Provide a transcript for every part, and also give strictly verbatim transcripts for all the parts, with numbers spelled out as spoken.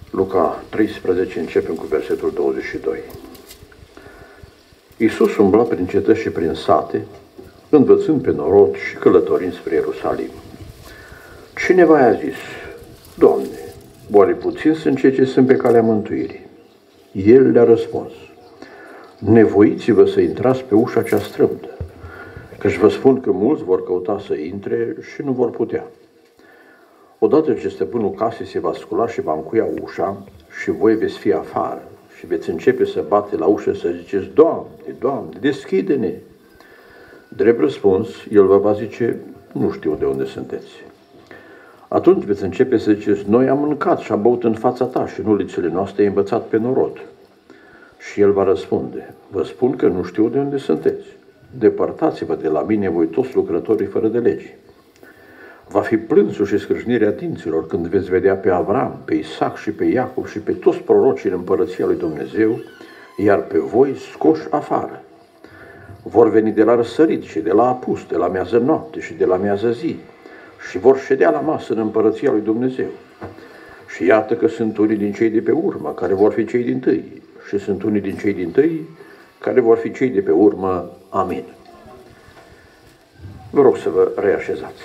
Luca treisprezece, începem cu versetul douăzeci și doi. Iisus umbla prin cetăți și prin sate, învățând pe norod și călătorind spre Ierusalim. Cineva i-a zis: Doamne, oare puțin sunt cei ce sunt pe calea mântuirii? El le-a răspuns: nevoiți-vă să intrați pe ușa cea strâmtă, căci vă spun că mulți vor căuta să intre și nu vor putea. Odată ce stăpânul casei se va scula și va încuia ușa și voi veți fi afară și veți începe să bate la ușă să ziceți: Doamne, Doamne, deschide-ne! Drept răspuns, el vă va zice: nu știu de unde sunteți. Atunci veți începe să ziceți: noi am mâncat și am băut în fața ta și în ulițele noastre ai învățat pe norod. Și el va răspunde: vă spun că nu știu de unde sunteți. Depărtați-vă de la mine, voi toți lucrătorii fără de lege. Va fi plânsul și scrâșnirea dinților când veți vedea pe Avram, pe Isaac și pe Iacov și pe toți prorocii în împărăția lui Dumnezeu, iar pe voi scoși afară. Vor veni de la răsărit și de la apus, de la miază noapte și de la miază zi și vor ședea la masă în împărăția lui Dumnezeu. Și iată că sunt unii din cei de pe urmă care vor fi cei dintâi și sunt unii din cei dintâi care vor fi cei de pe urmă. Amin. Vă rog să vă reașezați.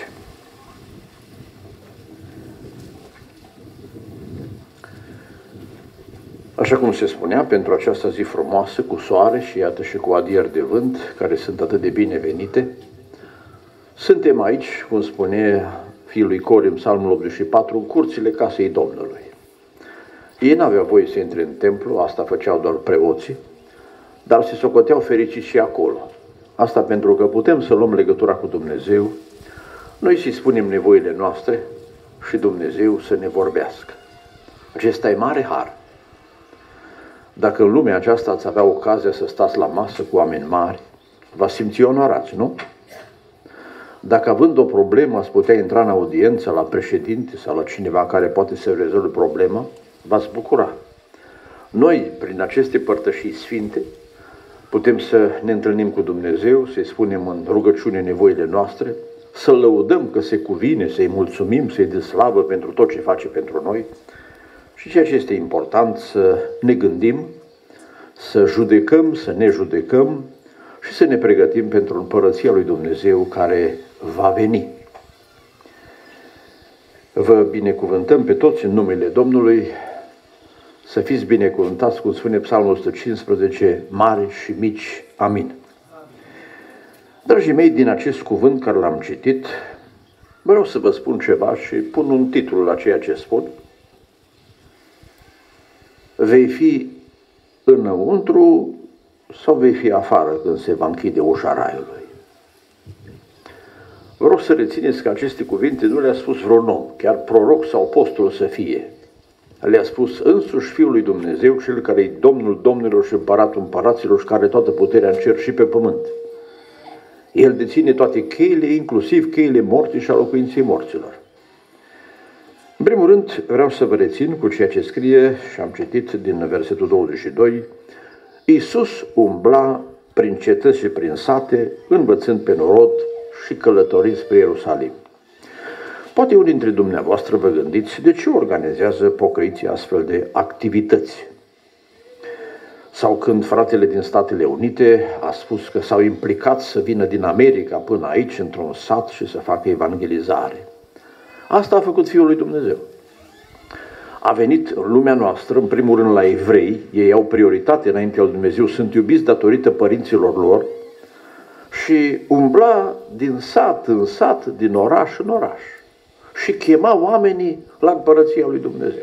Așa cum se spunea, pentru această zi frumoasă, cu soare și iată și cu adier de vânt, care sunt atât de binevenite, suntem aici, cum spune fiul lui Cori în Psalmul optzeci și patru, în curțile casei Domnului. Ei n-aveau voie să intre în templu, asta făceau doar preoții, dar se socoteau fericiți și acolo. Asta pentru că putem să luăm legătura cu Dumnezeu, noi să-i spunem nevoile noastre și Dumnezeu să ne vorbească. Acesta e mare har. Dacă în lumea aceasta ați avea ocazia să stați la masă cu oameni mari, v-ați simți onorați, nu? Dacă având o problemă ați putea intra în audiență la președinte sau la cineva care poate să rezolve problema, v-ați bucura. Noi, prin aceste părtășii sfinte, putem să ne întâlnim cu Dumnezeu, să-i spunem în rugăciune nevoile noastre, să-L lăudăm că se cuvine, să-i mulțumim, să-i dăm slavă pentru tot ce face pentru noi. Și ceea ce este important, să ne gândim, să judecăm, să ne judecăm și să ne pregătim pentru împărăția lui Dumnezeu care va veni. Vă binecuvântăm pe toți în numele Domnului, să fiți binecuvântați, cum spune Psalmul o sută cincisprezece, mari și mici. Amin. Dragii mei, din acest cuvânt care l-am citit, vreau să vă spun ceva și pun un titlu la ceea ce spun. Vei fi înăuntru sau vei fi afară când se va închide ușa raiului? Vă rog să rețineți că aceste cuvinte nu le-a spus vreun om, chiar proroc sau apostol să fie. Le-a spus însuși Fiul lui Dumnezeu, cel care e Domnul Domnilor și Împăratul Împăraților și care are toată puterea în cer și pe pământ. El deține toate cheile, inclusiv cheile morții și a locuinței morților. În primul rând, vreau să vă rețin cu ceea ce scrie, și am citit din versetul douăzeci și doi, Iisus umbla prin cetăți și prin sate, învățând pe norod și călătorind spre Ierusalim. Poate unii dintre dumneavoastră vă gândiți de ce organizează pocăiții astfel de activități. Sau când fratele din Statele Unite a spus că s-au implicat să vină din America până aici, într-un sat, și să facă evangelizare. Asta a făcut Fiul lui Dumnezeu. A venit în lumea noastră, în primul rând la evrei, ei au prioritate înaintea lui Dumnezeu, sunt iubiți datorită părinților lor, și umbla din sat în sat, din oraș în oraș și chema oamenii la împărăția lui Dumnezeu.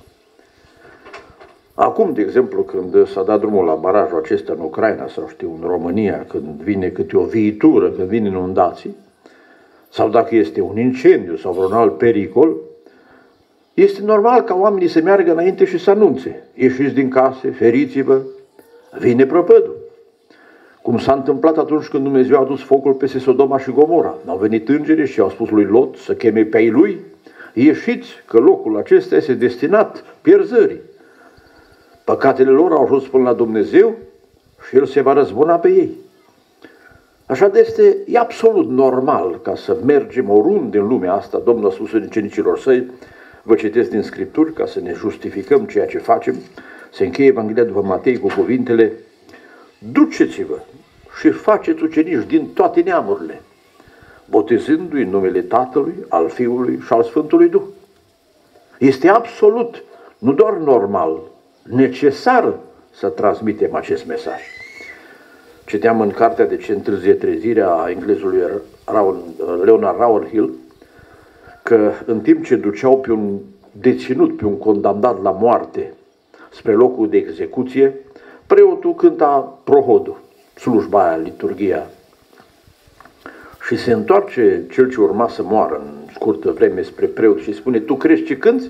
Acum, de exemplu, când s-a dat drumul la barajul acesta în Ucraina sau știu, în România, când vine câte o viitură, când vin inundații, sau dacă este un incendiu sau vreun alt pericol, este normal ca oamenii să meargă înainte și să anunțe. Ieșiți din case, feriți-vă, vine prăpădul. Cum s-a întâmplat atunci când Dumnezeu a dus focul peste Sodoma și Gomora. Au venit îngerii și au spus lui Lot să cheme pe ai lui, ieșiți că locul acesta este destinat pierzării. Păcatele lor au ajuns până la Dumnezeu și El se va răzbuna pe ei. Așa de este, e absolut normal ca să mergem oriunde în lumea asta. Domnul a spus ucenicilor săi, Vă citesc din Scripturi ca să ne justificăm ceea ce facem. Se încheie Evanghelia după Matei cu cuvintele: duceți-vă și faceți ucenici din toate neamurile, botezându-i în numele Tatălui, al Fiului și al Sfântului Duh. Este absolut, nu doar normal, necesar să transmitem acest mesaj. Citeam în cartea De ce întârzie trezirea a englezului Leonard Ravenhill că în timp ce duceau pe un deținut, pe un condamnat la moarte spre locul de execuție, preotul cânta prohodul, slujba aia, liturghia. Și se întoarce cel ce urma să moară în scurtă vreme spre preot și spune: tu crezi ce cânti?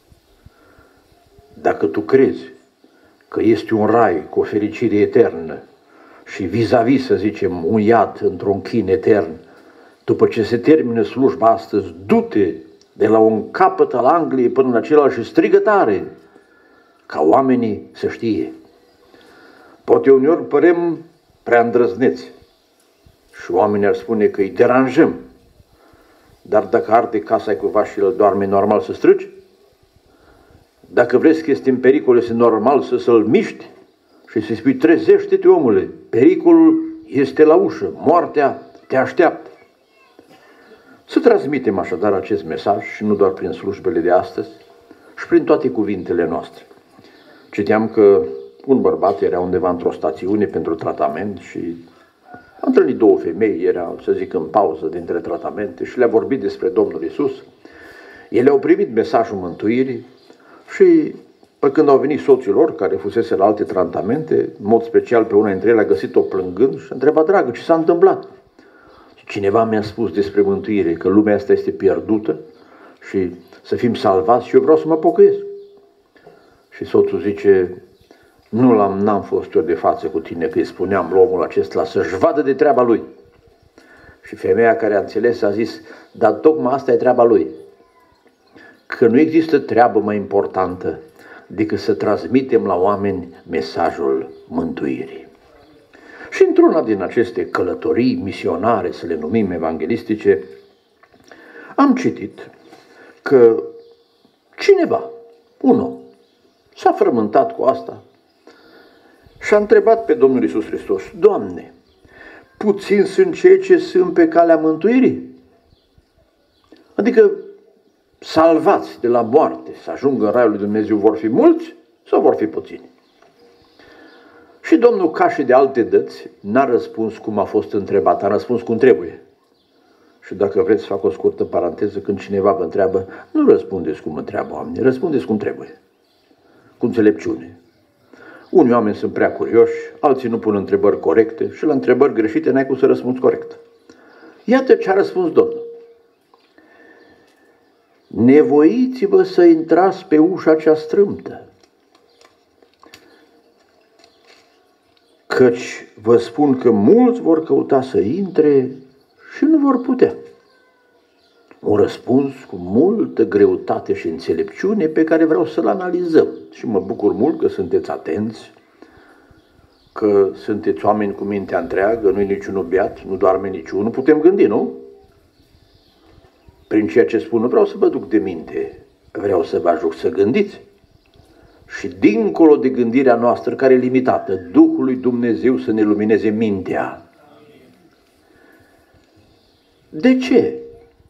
Dacă tu crezi că este un rai cu o fericire eternă și vis-a-vis, să zicem, un iad într-un chin etern, după ce se termină slujba astăzi, du-te de la un capăt al Angliei până la celălalt și strigă tare, ca oamenii să știe. Poate uneori părem prea îndrăzneți și oamenii ar spune că îi deranjăm, dar dacă arde casa cuiva și el doarme, normal să strigi? Dacă vrei că este în pericol, este normal să să-l miști și să-i spui: trezește-te, omule, pericolul este la ușă, moartea te așteaptă. Să transmitem așadar acest mesaj și nu doar prin slujbele de astăzi, și prin toate cuvintele noastre. Citeam că un bărbat era undeva într-o stațiune pentru tratament și a întâlnit două femei, era, să zic, în pauză dintre tratamente și le-a vorbit despre Domnul Iisus. Ele au primit mesajul mântuirii și, pe când au venit soții lor, care fusese la alte tratamente, în mod special pe una dintre ele a găsit-o plângând și a întrebat: dragă, ce s-a întâmplat? Cineva mi-a spus despre mântuire, că lumea asta este pierdută și să fim salvați și eu vreau să mă pocăiesc. Și soțul zice: nu l-am, n-am fost eu de față cu tine, că îi spuneam la omul acesta să-și vadă de treaba lui. Și femeia care a înțeles a zis: dar tocmai asta e treaba lui. Că nu există treabă mai importantă decât să transmitem la oameni mesajul mântuirii. Și într-una din aceste călătorii misionare, să le numim evanghelistice, am citit că cineva, un om, s-a frământat cu asta și a întrebat pe Domnul Iisus Hristos: Doamne, puțin sunt cei ce sunt pe calea mântuirii? Adică salvați de la moarte să ajungă în Raiul lui Dumnezeu vor fi mulți sau vor fi puțini? Și Domnul, ca și de alte dăți, n-a răspuns cum a fost întrebat, a răspuns cum trebuie. Și dacă vreți să fac o scurtă paranteză, când cineva vă întreabă, nu răspundeți cum întreabă oamenii, răspundeți cum trebuie, cu înțelepciune. Unii oameni sunt prea curioși, alții nu pun întrebări corecte și la întrebări greșite n-ai cum să răspunzi corect. Iată ce a răspuns Domnul: nevoiți-vă să intrați pe ușa cea strâmtă, căci vă spun că mulți vor căuta să intre și nu vor putea. Un răspuns cu multă greutate și înțelepciune pe care vreau să-l analizăm. Și mă bucur mult că sunteți atenți, că sunteți oameni cu mintea întreagă, nu-i niciunul beat, nu doarme niciunul, putem gândi, nu? Prin ceea ce spun, nu vreau să vă duc de minte, vreau să vă ajut să gândiți. Și dincolo de gândirea noastră, care e limitată, Duhul lui Dumnezeu să ne lumineze mintea. De ce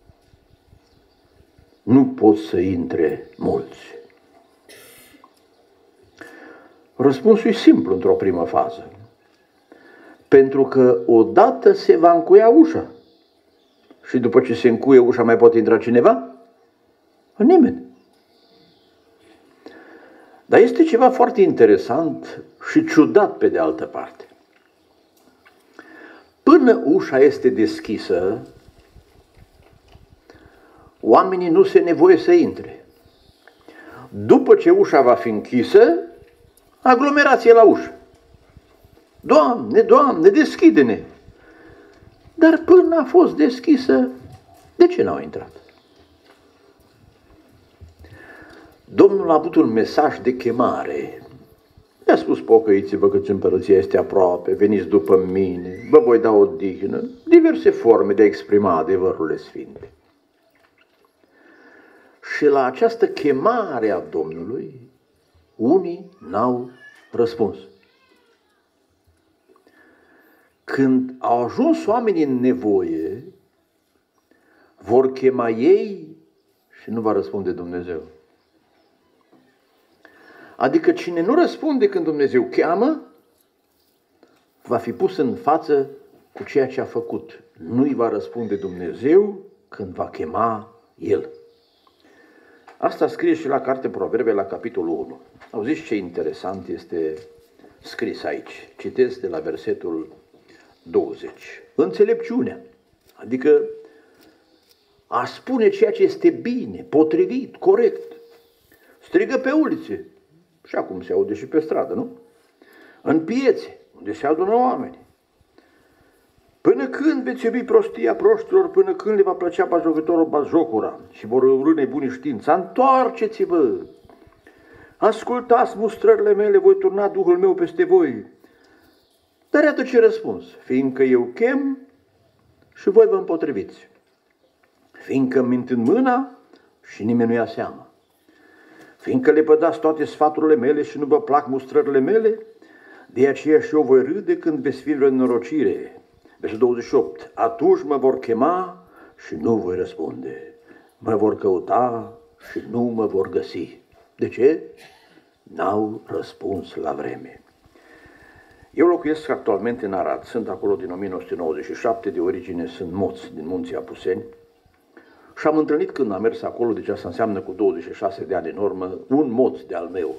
nu pot să intre mulți? Răspunsul e simplu într-o primă fază. Pentru că odată se va încuia ușa. Și după ce se încuie ușa, mai poate intra cineva? Nimeni. Dar este ceva foarte interesant și ciudat pe de altă parte. Până ușa este deschisă, oamenii nu se nevoie să intre. După ce ușa va fi închisă, aglomerație la ușă. Doamne, Doamne, deschide-ne! Dar până a fost deschisă, de ce n-au intrat? Domnul a avut un mesaj de chemare. I-a spus: pocăiți-vă căci împărăția este aproape, veniți după mine, vă voi da odihnă, diverse forme de a exprima adevărurile sfinte. Și la această chemare a Domnului, unii n-au răspuns. Când au ajuns oamenii în nevoie, vor chema ei și nu va răspunde Dumnezeu. Adică cine nu răspunde când Dumnezeu cheamă, va fi pus în față cu ceea ce a făcut. Nu-i va răspunde Dumnezeu când va chema El. Asta scrie și la Cartea Proverbe, la capitolul unu. Auziți ce interesant este scris aici. Citesc de la versetul douăzeci. Înțelepciunea, adică a spune ceea ce este bine, potrivit, corect. Strigă pe ulițe, și acum se aude și pe stradă, nu? În piețe, unde se adună oameni. Până când veți iubi prostia proștilor, până când le va plăcea batjocătorul batjocura și vor urâ nebunii știința, întoarceți-vă! Ascultați mustrările mele, voi turna Duhul meu peste voi. Dar iată ce răspuns, fiindcă eu chem și voi vă împotriviți. Fiindcă îmi mint în mâna și nimeni nu ia seama. Fiindcă le pădați toate sfaturile mele și nu vă plac mustrările mele, de aceea și eu voi râde când veți fi în norocire. Versetul douăzeci și opt. Atunci mă vor chema și nu voi răspunde. Mă vor căuta și nu mă vor găsi. De ce? N-au răspuns la vreme. Eu locuiesc actualmente în Arad. Sunt acolo din o mie nouă sute nouăzeci și șapte, de origine sunt moți din Munții Apuseni. Și am întâlnit când am mers acolo, deci asta înseamnă cu douăzeci și șase de ani în urmă, un moț de-al meu.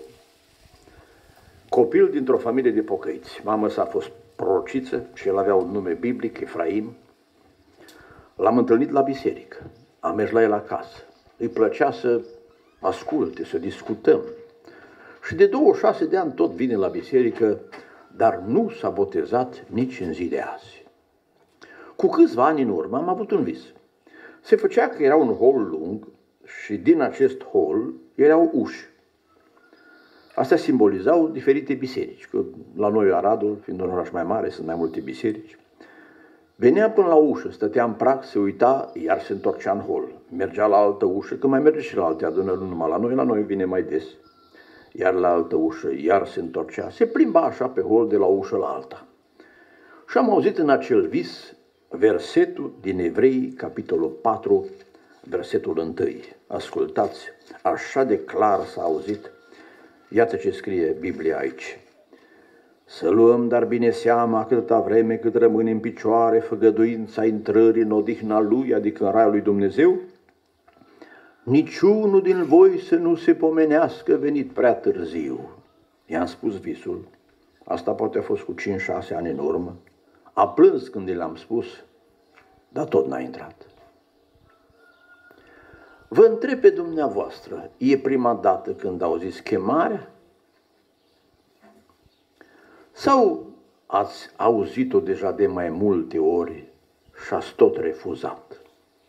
Copil dintr-o familie de pocăiți. Mama sa a fost prorociță și el avea un nume biblic, Efraim. L-am întâlnit la biserică. Am mers la el acasă. Îi plăcea să asculte, să discutăm. Și de douăzeci și șase de ani tot vine la biserică, dar nu s-a botezat nici în zi de azi. Cu câțiva ani în urmă am avut un vis. Se făcea că era un hol lung și din acest hol erau uși. Astea simbolizau diferite biserici, că la noi Aradul, fiind un oraș mai mare, sunt mai multe biserici. Venea până la ușă, stătea în prag, se uita, iar se întorcea în hol. Mergea la altă ușă, că mai merge și la alte adunări, nu numai la noi, la noi vine mai des. Iar la altă ușă, iar se întorcea, se plimba așa pe hol de la ușă la alta. Și am auzit în acel vis versetul din Evrei, capitolul patru, versetul unu. Ascultați, așa de clar s-a auzit. Iată ce scrie Biblia aici. Să luăm dar bine seama câtăta vreme cât rămâne în picioare făgăduința intrării în odihna Lui, adică în raiul lui Dumnezeu, niciunul din voi să nu se pomenească venit prea târziu. I-am spus visul, asta poate a fost cu cinci șase ani în urmă, a plâns când i-l-am spus, dar tot n-a intrat. Vă întreb pe dumneavoastră, e prima dată când auziți chemarea? Sau ați auzit-o deja de mai multe ori și ați tot refuzat?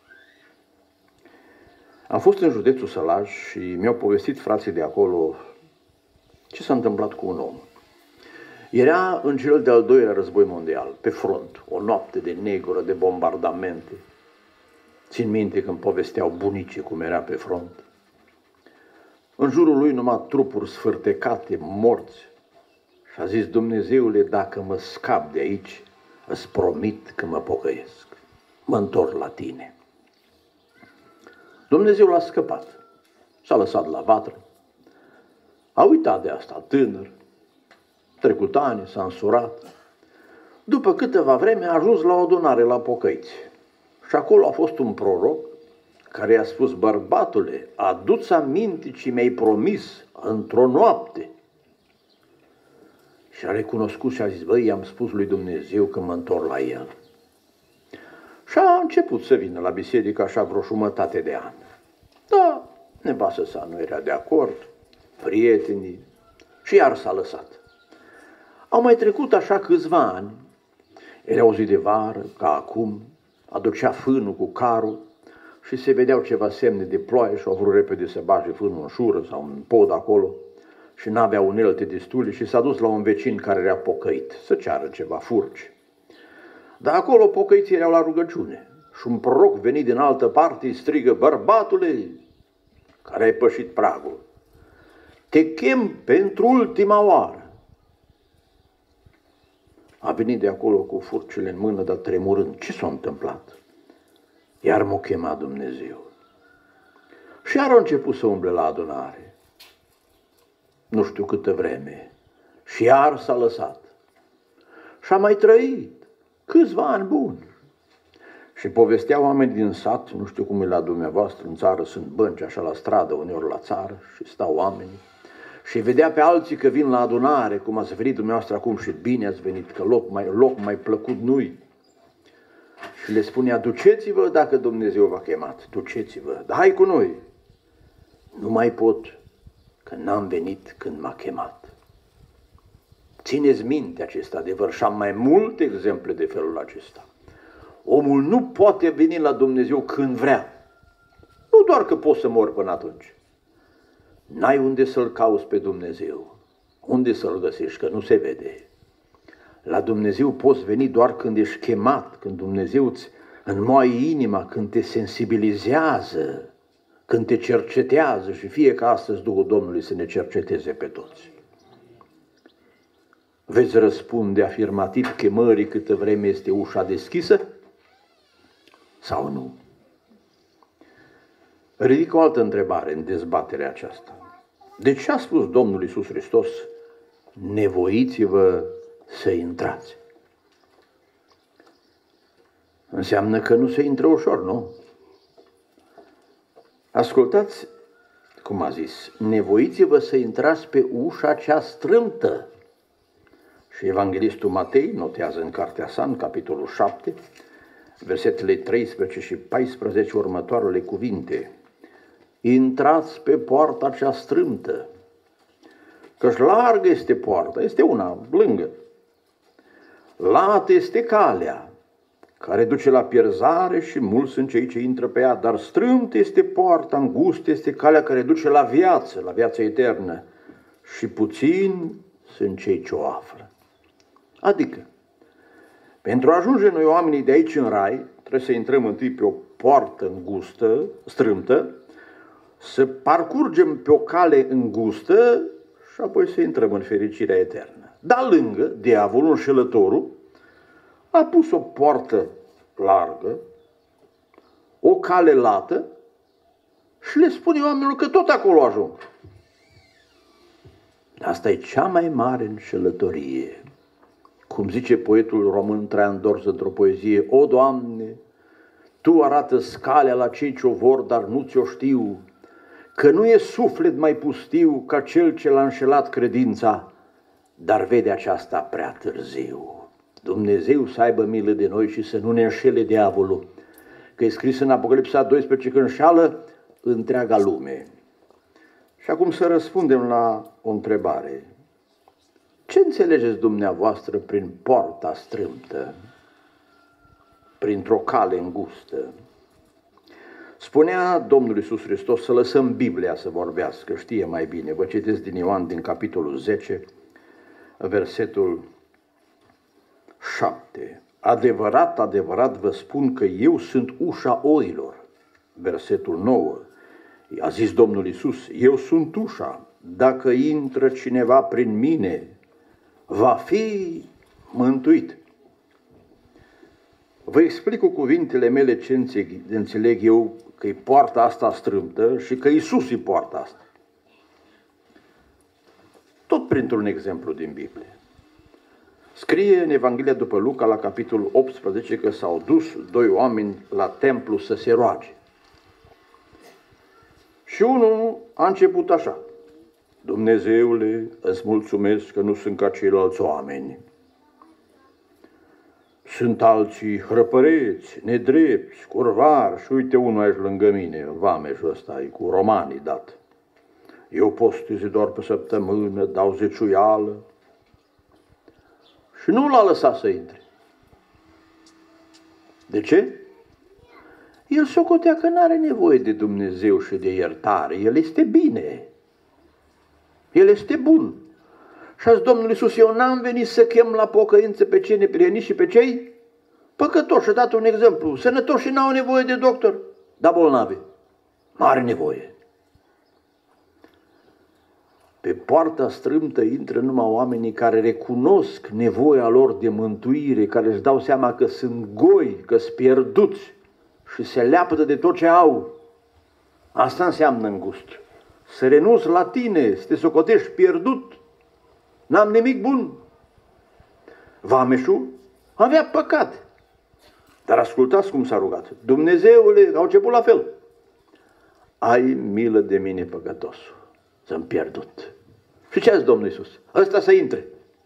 Am fost în județul Sălaj și mi-au povestit frații de acolo ce s-a întâmplat cu un om. Era în cel de-al doilea război mondial, pe front, o noapte de negură, de bombardamente. Țin minte când povesteau bunicii cum era pe front. În jurul lui numai trupuri sfârtecate, morți. Și a zis, Dumnezeule, dacă mă scap de aici, îți promit că mă pocăiesc. Mă întorc la tine. Dumnezeu l-a scăpat. S-a lăsat la vatră. A uitat de asta, tânăr. Trecut ani, s-a însurat. După câteva vreme a ajuns la o adunare la pocăiți. Și acolo a fost un proroc care i-a spus, bărbatule, adu-ți aminte ce mi-ai promis într-o noapte. Și a recunoscut și a zis, băi, i-am spus lui Dumnezeu că mă întorc la el. Și a început să vină la biserică așa vreo jumătate de an. Da, nevastă sa nu era de acord, prietenii, și iar s-a lăsat. Au mai trecut așa câțiva ani, era o zi de vară, ca acum, aducea fânul cu carul și se vedeau ceva semne de ploaie și au vrut repede să bage fânul în șură sau în pod acolo și n-avea unelte destule și s-a dus la un vecin care era pocăit să ceară ceva furci. Dar acolo pocăiții erau la rugăciune și un proroc venit din altă parte îi strigă, bărbatule, care ai pășit pragul. Te chem pentru ultima oară. A venit de acolo cu furcile în mână, dar tremurând. Ce s-a întâmplat? Iar m-a chemat Dumnezeu. Și iar a început să umble la adunare. Nu știu câtă vreme. Și iar s-a lăsat. Și a mai trăit câțiva ani buni. Și povesteau oameni din sat, nu știu cum e la dumneavoastră, în țară sunt bănci așa la stradă, uneori la țară, și stau oamenii. Și vedea pe alții că vin la adunare, cum ați venit dumneavoastră acum și bine ați venit, că loc mai, loc mai plăcut nu-i. Și le spunea, duceți-vă dacă Dumnezeu v-a chemat, duceți-vă, dar hai cu noi. Nu mai pot, că n-am venit când m-a chemat. Țineți minte acest adevăr și am mai multe exemple de felul acesta. Omul nu poate veni la Dumnezeu când vrea. Nu doar că poți să mori până atunci. N-ai unde să-L cauți pe Dumnezeu. Unde să-L găsești, că nu se vede. La Dumnezeu poți veni doar când ești chemat, când Dumnezeu îți înmoaie inima, când te sensibilizează, când te cercetează și fie că astăzi Duhul Domnului să ne cerceteze pe toți. Veți răspunde afirmativ chemării câtă vreme este ușa deschisă? Sau nu? Ridic o altă întrebare în dezbaterea aceasta. De ce a spus Domnul Iisus Hristos, nevoiți-vă să intrați? Înseamnă că nu se intră ușor, nu? Ascultați cum a zis, nevoiți-vă să intrați pe ușa cea strâmtă. Și evanghelistul Matei notează în cartea sa, în capitolul șapte, versetele treisprezece și paisprezece, următoarele cuvinte. Intrați pe poarta cea strâmtă, căci largă este poarta, este una lângă. Lată este calea, care duce la pierzare și mulți sunt cei ce intră pe ea, dar strâmtă este poarta, îngustă este calea care duce la viață, la viața eternă, și puțini sunt cei ce o află. Adică, pentru a ajunge noi oamenii de aici în rai, trebuie să intrăm întâi pe o poartă îngustă, strâmtă, să parcurgem pe o cale îngustă și apoi să intrăm în fericirea eternă. Dar lângă, diavolul, înșelătorul, a pus o poartă largă, o cale lată și le spune oamenilor că tot acolo ajung. Asta e cea mai mare înșelătorie. Cum zice poetul român Traian Dorz într-o poezie, O, Doamne, Tu arată scalea la cei ce o vor, dar nu ți-o știu, că nu e suflet mai pustiu ca cel ce l-a înșelat credința, dar vede aceasta prea târziu. Dumnezeu să aibă milă de noi și să nu ne înșele diavolul, că e scris în Apocalipsa doisprezece că înșeală întreaga lume. Și acum să răspundem la o întrebare. Ce înțelegeți dumneavoastră prin poarta strâmtă, printr-o cale îngustă? Spunea Domnul Iisus Hristos să lăsăm Biblia să vorbească, știe mai bine. Vă citesc din Ioan, din capitolul zece, versetul șapte. Adevărat, adevărat vă spun că eu sunt ușa oilor. Versetul nouă. A zis Domnul Iisus, eu sunt ușa, dacă intră cineva prin mine, va fi mântuit. Vă explic cu cuvintele mele ce înțeleg eu că e poarta asta strâmtă și că Iisus e poarta asta. Tot printr-un exemplu din Biblie. Scrie în Evanghelia după Luca, la capitolul optsprezece, că s-au dus doi oameni la templu să se roage. Și unul a început așa. Dumnezeule, îți mulțumesc că nu sunt ca ceilalți oameni. Sunt alții hrăpăreți, nedrepți, curvari și uite unul aici lângă mine, vameșul ăsta, e cu romanii dat. Eu postez doar pe săptămână, dau zeciuială. Și nu l-a lăsat să intre. De ce? El socotea că n-are nevoie de Dumnezeu și de iertare. El este bine. El este bun. Și a zis Domnul Iisus, eu n-am venit să chem la pocăință pe cei neprihăniți și pe cei păcătoși. Și a dat un exemplu. Sănătoși n-au nevoie de doctor, dar bolnavi. Mare nevoie. Pe poarta strâmtă intră numai oamenii care recunosc nevoia lor de mântuire, care își dau seama că sunt goi, că sunt pierduți și se leapătă de tot ce au. Asta înseamnă îngust. Să renunți la tine, să te socotești pierdut. N-am nimic bun. Vameșul avea păcate. Dar ascultați cum s-a rugat. Dumnezeule, au început la fel. Ai milă de mine, păcătosul, să-mi pierdut. Și ce a zis Domnul Iisus? Ăsta să intre.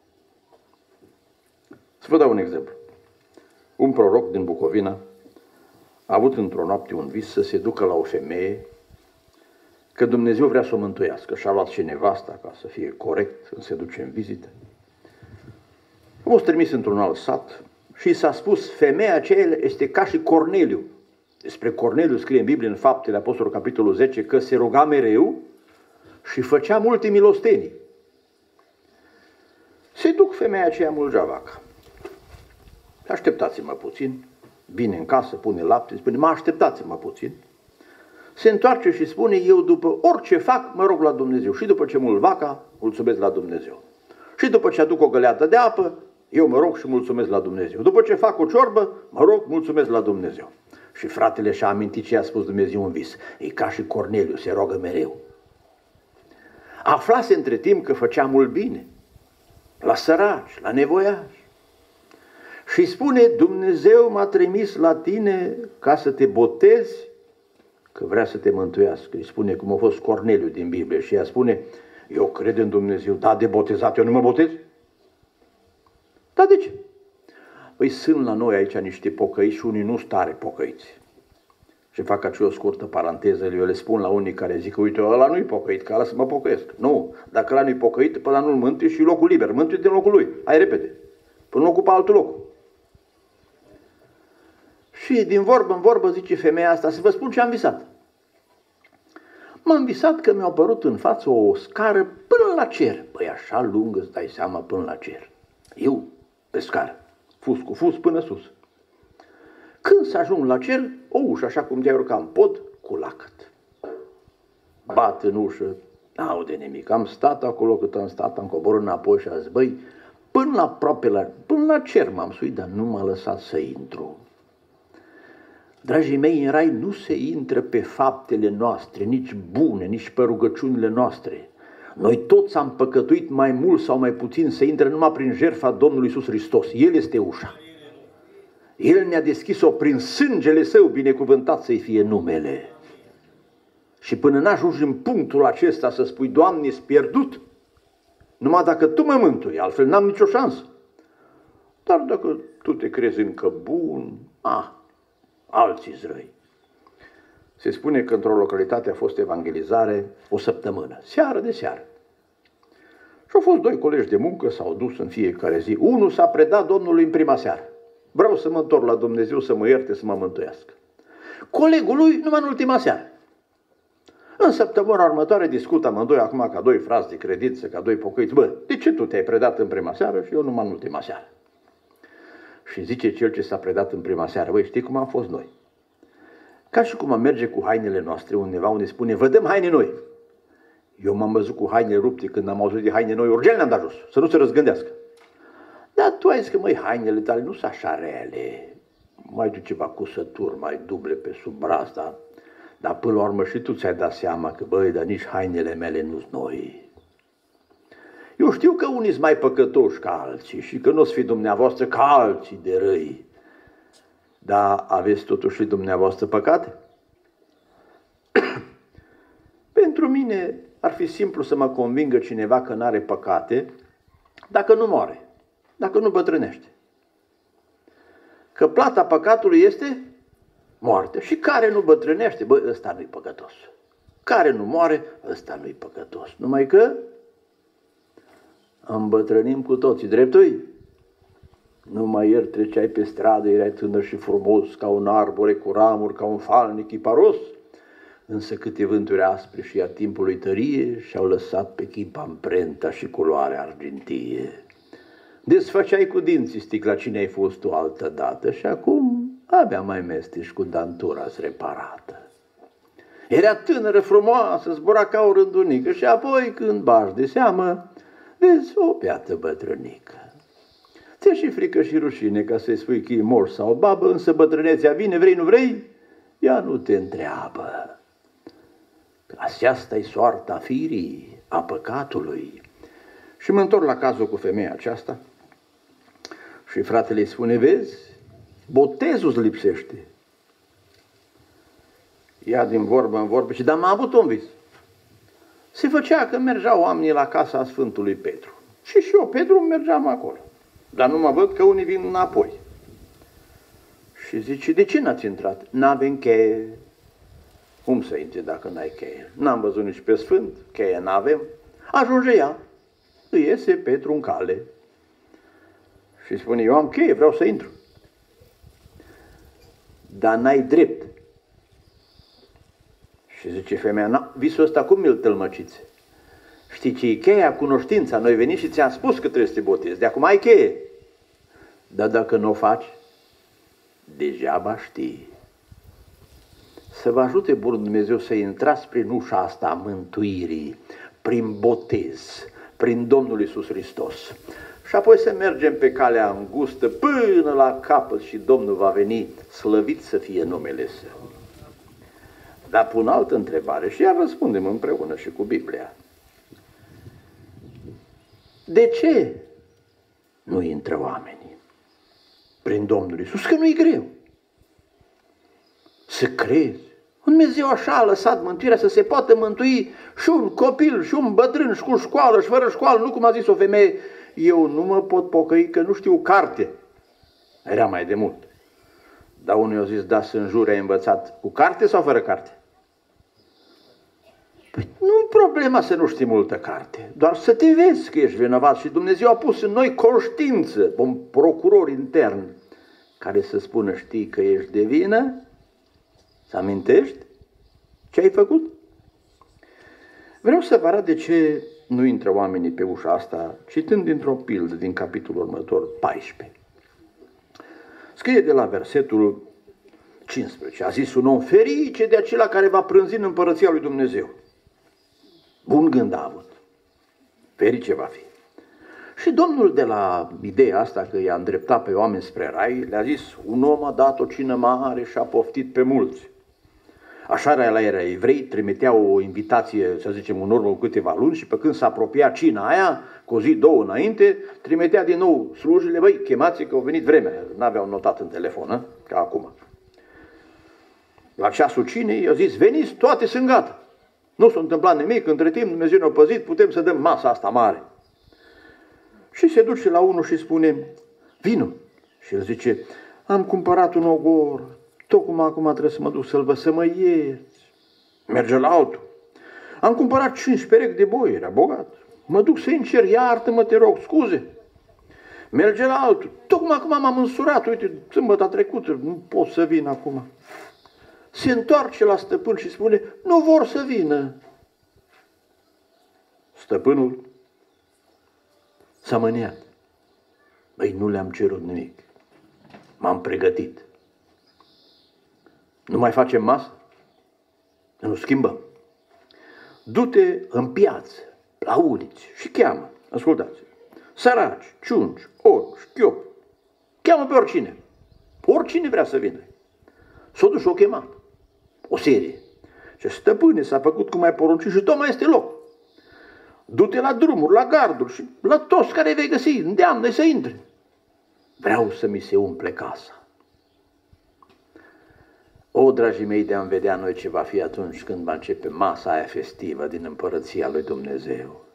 Să vă dau un exemplu. Un proroc din Bucovina a avut într-o noapte un vis să se ducă la o femeie, că Dumnezeu vrea să o mântuiască. Și-a luat și nevasta ca să fie corect când se duce în vizită. A fost trimis într-un alt sat și s-a spus, femeia aceea este ca și Corneliu. Despre Corneliu scrie în Biblie, în Faptele Apostolului, capitolul zece, că se ruga mereu și făcea multe milostenii. Se duc femeia aceea mulgea vaca. Așteptați-mă puțin. Vine în casă, pune lapte, spune, mă așteptați-mă puțin. Se întoarce și spune, eu după orice fac, mă rog la Dumnezeu. Și după ce mult vaca, mulțumesc la Dumnezeu. Și după ce aduc o găleată de apă, eu mă rog și mulțumesc la Dumnezeu. După ce fac o ciorbă, mă rog, mulțumesc la Dumnezeu. Și fratele și-a amintit ce a spus Dumnezeu în vis. E ca și Corneliu, se roagă mereu. Aflase între timp că făcea mult bine. La săraci, la nevoiași. Și spune, Dumnezeu m-a trimis la tine ca să te botezi, că vrea să te mântuiască. Îi spune cum a fost Corneliu din Biblie și ea spune, eu cred în Dumnezeu, da, de botezat, eu nu mă botez? Da, de ce? Păi sunt la noi aici niște pocăiți și unii nu stare pocăiți. Și fac aici o scurtă paranteză, eu le spun la unii care zic, uite, ăla nu-i pocăit, că ăla să mă pocăiesc. Nu, dacă ăla nu-i pocăit, pe ăla nu-l mântui și locul liber, mântui din locul lui. Hai repede, până nu ocupă altul loc. Și din vorbă în vorbă zice femeia asta, să vă spun ce am visat. M-am visat că mi-a apărut în față o scară până la cer. Păi așa lungă, îți dai seama, până la cer. Eu pe scară, fus cu fus până sus. Când să ajung la cer, o ușă, așa cum te-ai urcat în pod, cu lacăt. Bat în ușă, n-aude nimic. Am stat acolo cât am stat, am coborât înapoi și a zis, băi, până la aproape, la, până la cer m-am suit, dar nu m-a lăsat să intru. Dragii mei, în rai nu se intră pe faptele noastre, nici bune, nici pe rugăciunile noastre. Noi toți am păcătuit mai mult sau mai puțin să intre numai prin jertfa Domnului Iisus Hristos. El este ușa. El ne-a deschis-o prin sângele Său, binecuvântat să-i fie numele. Și până n-ajungi în punctul acesta să spui, Doamne, ești pierdut, numai dacă Tu mă mântui, altfel n-am nicio șansă. Dar dacă tu te crezi încă bun, ah, alții-s răi. Se spune că într-o localitate a fost evangelizare o săptămână, seară de seară. Și au fost doi colegi de muncă, s-au dus în fiecare zi. Unul s-a predat Domnului în prima seară. Vreau să mă întorc la Dumnezeu, să mă ierte, să mă mântuiască. Colegul lui numai în ultima seară. În săptămâna următoare discută amândoi acum ca doi frați de credință, ca doi pocăiți. Bă, de ce tu te-ai predat în prima seară și eu numai în ultima seară? Și zice cel ce s-a predat în prima seară, băi, știi cum am fost noi? Ca și cum am merge cu hainele noastre undeva unde spune, vă dăm haine noi. Eu m-am văzut cu haine rupte când am auzit de haine noi, urgel ne-am dat jos, să nu se răzgândească. Dar tu ai zis că, măi, hainele tale nu sunt așa reale. Mai du ceva cusături, mai duble pe sub braț, dar, dar până la urmă și tu ți-ai dat seama că, băi, dar nici hainele mele nu-s noi. Eu știu că unii sunt mai păcătoși ca alții și că nu o să fi dumneavoastră ca alții de răi. Dar aveți totuși și dumneavoastră păcate? Pentru mine ar fi simplu să mă convingă cineva că n-are păcate dacă nu moare, dacă nu bătrânește. Că plata păcatului este moarte. Și care nu bătrânește, băi, ăsta nu-i păcătos. Care nu moare, ăsta nu-i păcătos. Numai că îmbătrânim cu toții, dreptui? Numai ieri treceai pe stradă, erai tânăr și frumos, ca un arbore cu ramuri, ca un falnic iparos. Însă câte vânturi aspre și a timpului tărie și-au lăsat pe chip amprenta și culoarea argintie. Desfăceai cu dinții sticla cine ai fost tu altă dată și acum abia mai mestești cu dantura-ți reparată. Era tânără, frumoasă, zbura ca o rândunică și apoi, când bagi de seamă, vezi o beată bătrânică. Ți-e și frică și rușine ca să-i spui că e moș sau babă, însă bătrânețea vine, vrei, nu vrei, ea nu te întreabă. Aceasta-i soarta firii, a păcatului. Și mă întorc la cazul cu femeia aceasta și fratele îi spune, vezi, botezul îți lipsește. Ia din vorbă în vorbă și dar m-a avut un vis. Se făcea că mergeau oamenii la casa Sfântului Petru. Și și eu, Petru, mergeam acolo. Dar nu mă văd că unii vin înapoi. Și zice, de ce n-ați intrat? N-avem cheie. Cum să intri dacă n-ai cheie? N-am văzut nici pe Sfânt, cheie n-avem. Ajunge ea. Îi iese Petru în cale. Și spune, eu am cheie, vreau să intru. Dar n-ai drept. Și zice femeia, na, visul ăsta cum îl tălmăciți? Știi ce e cheia? Cunoștința. Noi venim și ți-am spus că trebuie să te botezi. De acum ai cheie. Dar dacă nu o faci, degeaba știi. Să vă ajute Bunul Dumnezeu să intrați prin ușa asta a mântuirii, prin botez, prin Domnul Iisus Hristos. Și apoi să mergem pe calea îngustă până la capăt și Domnul va veni, slăvit să fie numele Său. Dar pun altă întrebare și iar răspundem împreună și cu Biblia. De ce nu intră oamenii prin Domnul Iisus? Că nu-i greu. Să crezi. Dumnezeu așa a lăsat mântuirea să se poată mântui și un copil, și un bătrân, și cu școală, și fără școală. Nu cum a zis o femeie, eu nu mă pot pocăi că nu știu carte. Era mai de mult. Dar unul i-a zis, da, să înjure, ai învățat cu carte sau fără carte? Păi nu-i problema să nu știi multă carte, doar să te vezi că ești vinovat și Dumnezeu a pus în noi conștiință, un procuror intern, care să spună, știi că ești de vină, să amintești ce ai făcut? Vreau să vă arăt de ce nu intră oamenii pe ușa asta, citând dintr-o pildă din capitolul următor, paisprezece. Scrie de la versetul cincisprezece. A zis un om, ferice de acela care va prânzi în împărăția lui Dumnezeu. Bun gând a avut. Ferice va fi. Și Domnul, de la ideea asta că i-a îndreptat pe oameni spre rai, le-a zis, un om a dat o cină mare și a poftit pe mulți. Așa era la era evrei, trimiteau o invitație, să zicem, în urmă cu câteva luni și pe când s-a apropiat cina aia, cu o zi, două înainte, trimitea din nou slujile, băi, chemați că au venit vremea, n-aveau notat în telefon, a? Ca acum. La ceasul cinei i-a zis, veniți, toate sunt gata. Nu s-a întâmplat nimic, între timp Dumnezeu ne-a păzit, putem să dăm masa asta mare. Și se duce la unul și spune, vino. Și el zice, am cumpărat un ogor, tocmai acum trebuie să mă duc să-l văd, să mă ierți. Merge la altul. Am cumpărat cinci perechi de boi, era bogat. Mă duc să-i încerc, iartă-mă, te rog, scuze. Merge la altul. Tocmai acum m-am însurat, uite, sâmbătă trecută, nu pot să vin acum. Se întoarce la stăpân și spune, nu vor să vină. Stăpânul s-a mâniat. Băi, nu le-am cerut nimic. M-am pregătit. Nu mai facem masă? Nu schimbăm. Du-te în piață, la uliți și cheamă, ascultați, săraci, ciungi, orci, chiopi, cheamă pe oricine. Oricine vrea să vină. S-o duci o chemat. O serie. Și stăpâne, s-a făcut cum ai poruncit și tot mai este loc. Du-te la drumuri, la garduri și la toți care vei găsi, îndeamnă-i să intre. Vreau să mi se umple casa. O, dragii mei, de-am vedea noi ce va fi atunci când va începe masa aia festivă din împărăția lui Dumnezeu.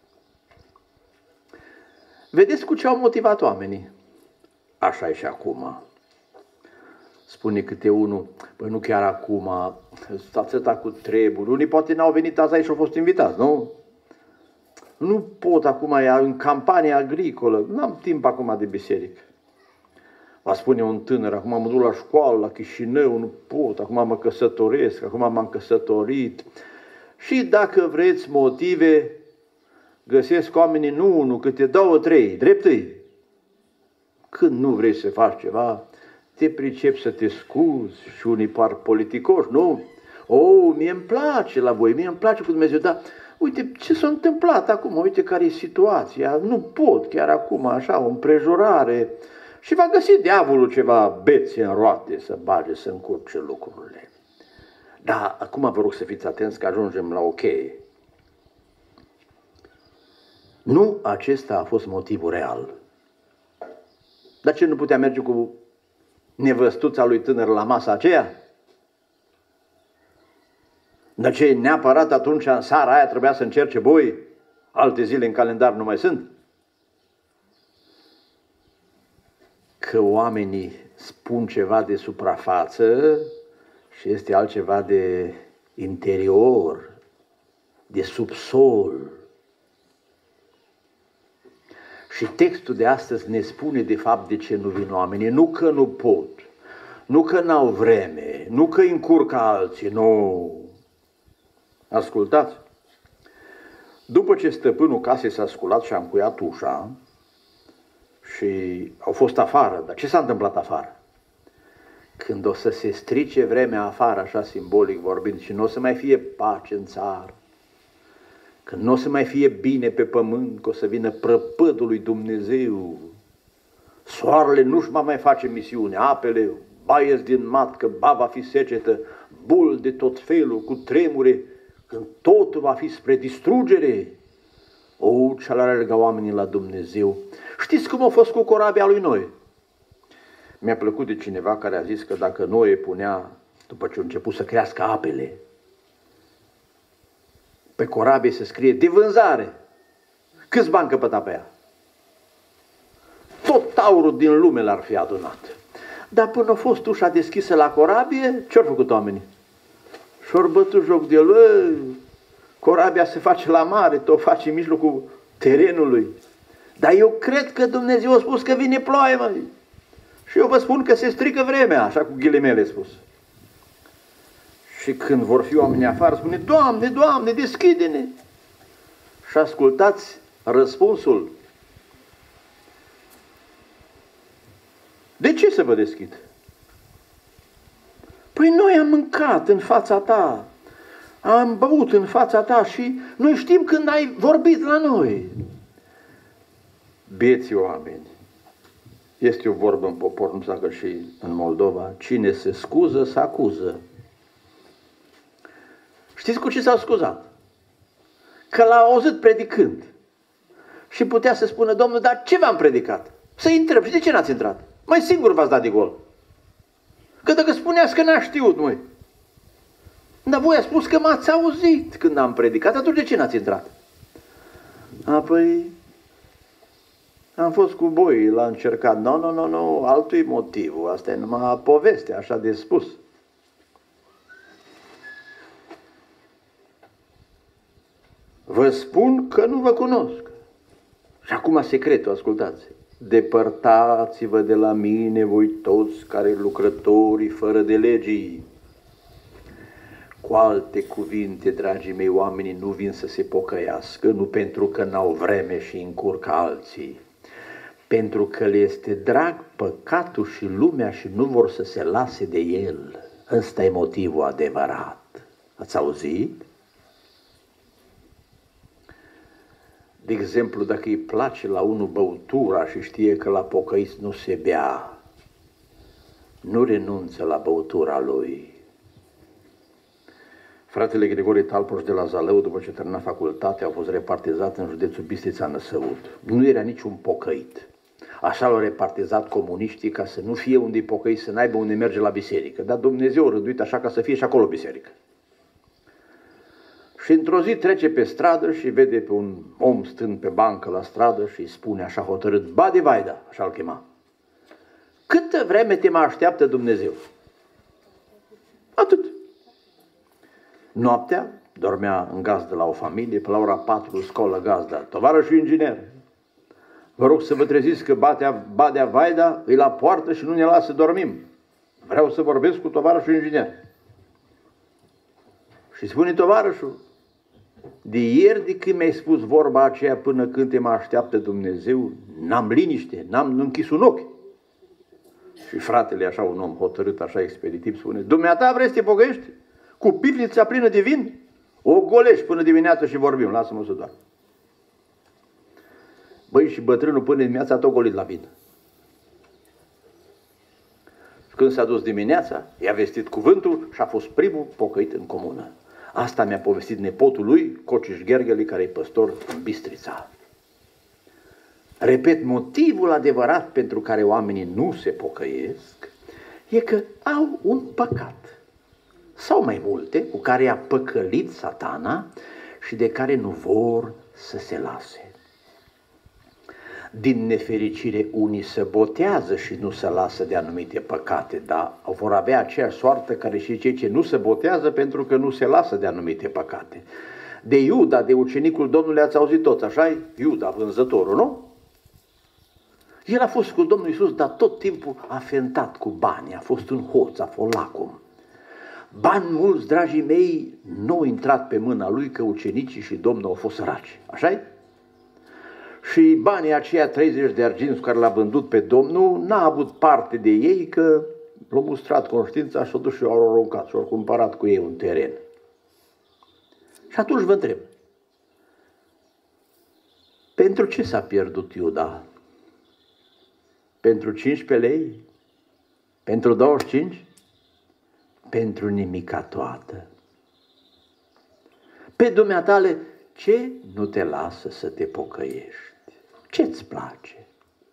Vedeți cu ce au motivat oamenii? Așa e și acum. Spune câte unul, păi nu chiar acum, stați ăsta cu treburi, unii poate n-au venit azi aici și au fost invitați, nu? Nu pot acum, e în campanie agricolă, n-am timp acum de biserică. Va spune un tânăr, acum mă duc la școală, la Chișinău, nu pot, acum mă căsătoresc, acum m-am căsătorit. Și dacă vreți motive, găsesc oamenii nu unul, câte două, trei, dreptăi. Când nu vrei să faci ceva, te pricepi să te scuzi și unii par politicoși, nu? O, mie îmi place la voi, mie îmi place cu Dumnezeu, dar uite ce s-a întâmplat acum, uite care e situația, nu pot chiar acum așa, o împrejurare. Și va găsi diavolul ceva bețe în roate să bage, să încurce lucrurile. Dar acum vă rog să fiți atenți că ajungem la o cheie. Nu acesta a fost motivul real. Dar ce nu putea merge cu nevăstuța lui tânăr la masa aceea? Dar ce neapărat atunci în seara aia trebuia să încerce boi? Alte zile în calendar nu mai sunt? Că oamenii spun ceva de suprafață și este altceva de interior, de subsol. Și textul de astăzi ne spune de fapt de ce nu vin oamenii. Nu că nu pot, nu că n-au vreme, nu că îi încurcă alții, nu. Ascultați. După ce stăpânul casei s-a sculat și a încuiat ușa și au fost afară, dar ce s-a întâmplat afară? Când o să se strice vremea afară, așa simbolic vorbind, și nu o să mai fie pace în țară, când nu o să mai fie bine pe pământ, că o să vină prăpădul lui Dumnezeu, soarele nu-și va mai face misiune, apele baiesc din mat, că ba va fi secetă, bul de tot felul, cu tremure, când totul va fi spre distrugere. O, ce alergă oamenii la Dumnezeu. Știți cum a fost cu corabia lui Noe? Mi-a plăcut de cineva care a zis că dacă Noe punea, după ce a început să crească apele, pe corabie se scrie de vânzare. Câți bani căpăta pe ea? Tot taurul din lume l-ar fi adunat. Dar până a fost ușa deschisă la corabie, ce-au făcut oamenii? Și-au bătut joc de el, corabia se face la mare, tot face în mijlocul terenului. Dar eu cred că Dumnezeu a spus că vine ploaie, mă. Și eu vă spun că se strică vremea, așa cu ghilimele spus. Și când vor fi oamenii afară, spune, Doamne, Doamne, deschide-ne! Și ascultați răspunsul. De ce să vă deschid? Păi noi am mâncat în fața ta, am băut în fața ta și noi știm când ai vorbit la noi. Bieții oameni, este o vorbă în popor, nu știu dacă și în Moldova, cine se scuză, se acuză. Știți cu ce s-au scuzat? Că l-au auzit predicând. Și putea să spună, Domnul, dar ce v-am predicat? Să-i întreb, și de ce n-ați intrat? Mai singur v-ați dat de gol. Că dacă spuneați că n-a știut, măi. Dar voi ați spus că m-ați auzit când am predicat, atunci de ce n-ați intrat? Apoi am fost cu boi, l-a încercat. Nu, nu, nu, nu, altul e motivul. Asta e numai poveste, așa de spus. Vă spun că nu vă cunosc. Și acum secretul, ascultați. Depărtați-vă de la mine, voi toți care lucrătorii fără de legii. Cu alte cuvinte, dragii mei, oamenii nu vin să se pocăiască, nu pentru că n-au vreme și încurcă alții, pentru că le este drag păcatul și lumea și nu vor să se lase de el. Ăsta e motivul adevărat. Ați auzit? De exemplu, dacă îi place la unul băutura și știe că la pocăiți nu se bea, nu renunță la băutura lui. Fratele Grigore Talpoș de la Zalău, după ce termina facultatea, a fost repartizat în județul Bistrița-Năsăud. Nu era niciun pocăit. Așa l-au repartizat comuniștii ca să nu fie unde e pocăit, să n-aibă unde merge la biserică. Dar Dumnezeu a rânduit așa ca să fie și acolo biserică. Și într-o zi trece pe stradă și vede pe un om stând pe bancă la stradă și îi spune așa hotărât, Bade Vaida, așa-l chema. Câtă vreme te mă așteaptă Dumnezeu? Atât. Noaptea dormea în gazdă la o familie, pe la ora patru scolă gazda, tovarășul inginer. Vă rog să vă treziți că Badea, Badea Vaida îi la poartă și nu ne lasă dormim. Vreau să vorbesc cu tovarășul inginer. Și spune tovarășul, de ieri de când mi-ai spus vorba aceea până când te mă așteaptă Dumnezeu, n-am liniște, n-am închis un ochi. Și fratele, așa un om hotărât, așa expeditiv, spune, dumneata vrei să te pocăiești? cu pivnița plină de vin, o golești până dimineață și vorbim, lasă-mă să doar. Băi, și bătrânul până dimineața tot golit la vin. Când s-a dus dimineața, i-a vestit cuvântul și a fost primul pocăit în comună. Asta mi-a povestit nepotul lui, Cociș Ghergheli, care e păstor în Bistrița. Repet, motivul adevărat pentru care oamenii nu se pocăiesc e că au un păcat sau mai multe cu care i-a păcălit Satana și de care nu vor să se lase. Din nefericire, unii se botează și nu se lasă de anumite păcate, dar vor avea aceeași soartă care și cei ce nu se botează pentru că nu se lasă de anumite păcate. De Iuda, de ucenicul Domnului ați auzit toți, așa-i? Iuda, vânzătorul, nu? El a fost cu Domnul Iisus, dar tot timpul a fentat cu bani, a fost un hoț, a fost lacom. Bani mulți, dragii mei, nu au intrat pe mâna lui, că ucenicii și Domnul au fost săraci, așa-i? Și banii aceia treizeci de arginți care l-a vândut pe Domnul, n-a avut parte de ei, că l-a mustrat conștiința și-a dus și au aruncat și-au cumpărat cu ei un teren. Și atunci vă întreb, pentru ce s-a pierdut Iuda? Pentru cincisprezece lei? Pentru douăzeci și cinci? Pentru nimica toată. Pe dumneatale, ce nu te lasă să te pocăiești? Ce-ți place?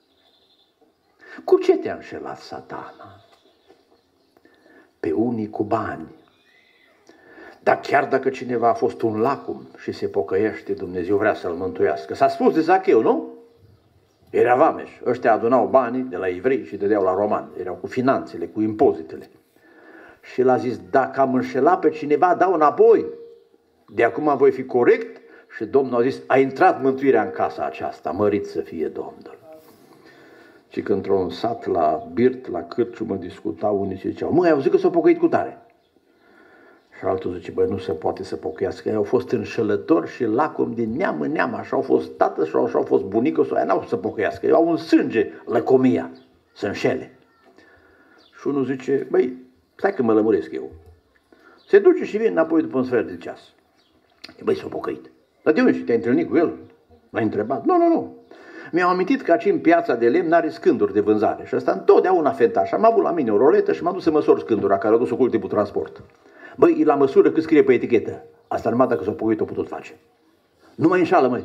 Cu ce te-a înșelat Satana? Pe unii cu bani. Dar chiar dacă cineva a fost un lacom și se pocăiește, Dumnezeu vrea să-l mântuiască. S-a spus de Zacheu, nu? Era vameș. Ăștia adunau banii de la evrei și dădeau la romani. Erau cu finanțele, cu impozitele. Și l-a zis, dacă am înșelat pe cineva, dau înapoi. De acum voi fi corect. Și Domnul a zis, a intrat mântuirea în casa aceasta, mărit să fie Domnul. Și când într-un sat la birt, la cârciumă, discutau unii și ziceau, măi, ai auzit că s-au pocăit cu tare? Și altul zice, băi, nu se poate să pocăiască, ei au fost înșelători și lacom din neam în neam, așa au fost tată și așa au fost bunică, sau n-au să pocăiască, ei au un sânge, lăcomia, să înșele. Și unul zice, băi, stai că mă lămuresc eu. Se duce și vine înapoi după un sfert de ceas. Băi, s-au pocăit. Dar de unde? Și te-ai întâlnit cu el? L-ai întrebat? Nu, nu, nu. Mi-am amintit că aici în piața de lemn are scânduri de vânzare și ăsta întotdeauna fenta. Și am avut la mine o roletă și m-am dus să măsor scândura care a dus-o cu ultimul transport. Băi, la măsură cât scrie pe etichetă. Asta numai dacă s-a pocăit o putut face. Nu mai înșală, măi.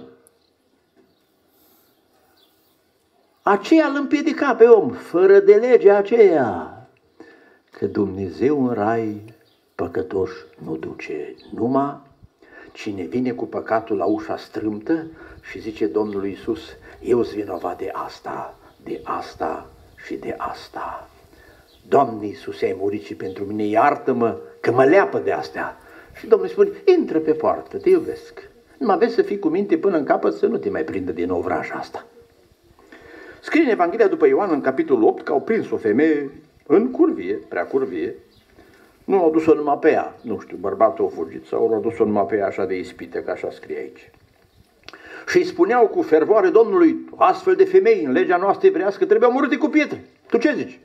Aceea îl împiedica pe om, fără de legea aceea. Că Dumnezeu în rai păcătoși nu duce, numai cine vine cu păcatul la ușa strâmtă și zice Domnului Iisus, eu sunt vinovat de asta, de asta și de asta. Doamne Iisuse, ai murit și pentru mine, iartă-mă că mă leapă de astea. Și Domnul spune, intră pe poartă, te iubesc. Numai vezi să fii cu minte până în capăt să nu te mai prindă din nou vraja asta. Scrie în Evanghelia după Ioan, în capitolul opt, că au prins o femeie în curvie, prea curvie. Nu au dus-o numai pe ea, nu știu, bărbatul a fugit sau au dus-o numai pe ea așa de ispită, că așa scrie aici. Și îi spuneau cu fervoare Domnului, astfel de femei în legea noastră evreiască trebuiau omorâte cu pietre. Tu ce zici?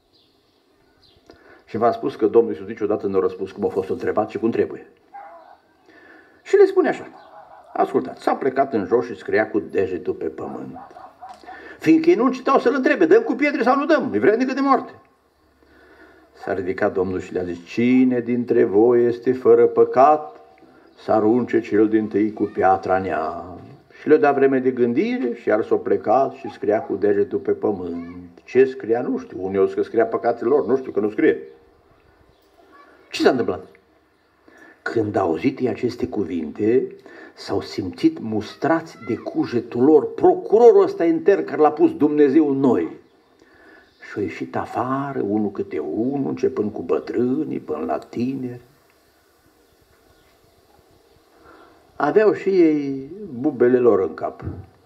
Și v-am spus că Domnul Iisus niciodată nu a răspuns cum a fost întrebat și cum trebuie. Și le spune așa, ascultați, s-a plecat în jos și scria cu degetul pe pământ. Fiindcă ei nu încetau să-l întrebe, dăm cu pietre sau nu dăm, e vrednică de moarte. S-a ridicat Domnul și le-a zis, cine dintre voi este fără păcat, să arunce cel dintâi cu piatra în ea. Și le-a dat vreme de gândire și iar s-a plecat și scria cu degetul pe pământ. Ce scria? Nu știu. Unii au zis că scria păcatele lor, nu știu că nu scrie. Ce s-a întâmplat? Când au auzit ei aceste cuvinte, s-au simțit mustrați de cugetul lor, procurorul ăsta intern care l-a pus Dumnezeu în noi. Și-au ieșit afară, unul câte unul, începând cu bătrânii, până la tineri. Aveau și ei bubele lor în cap.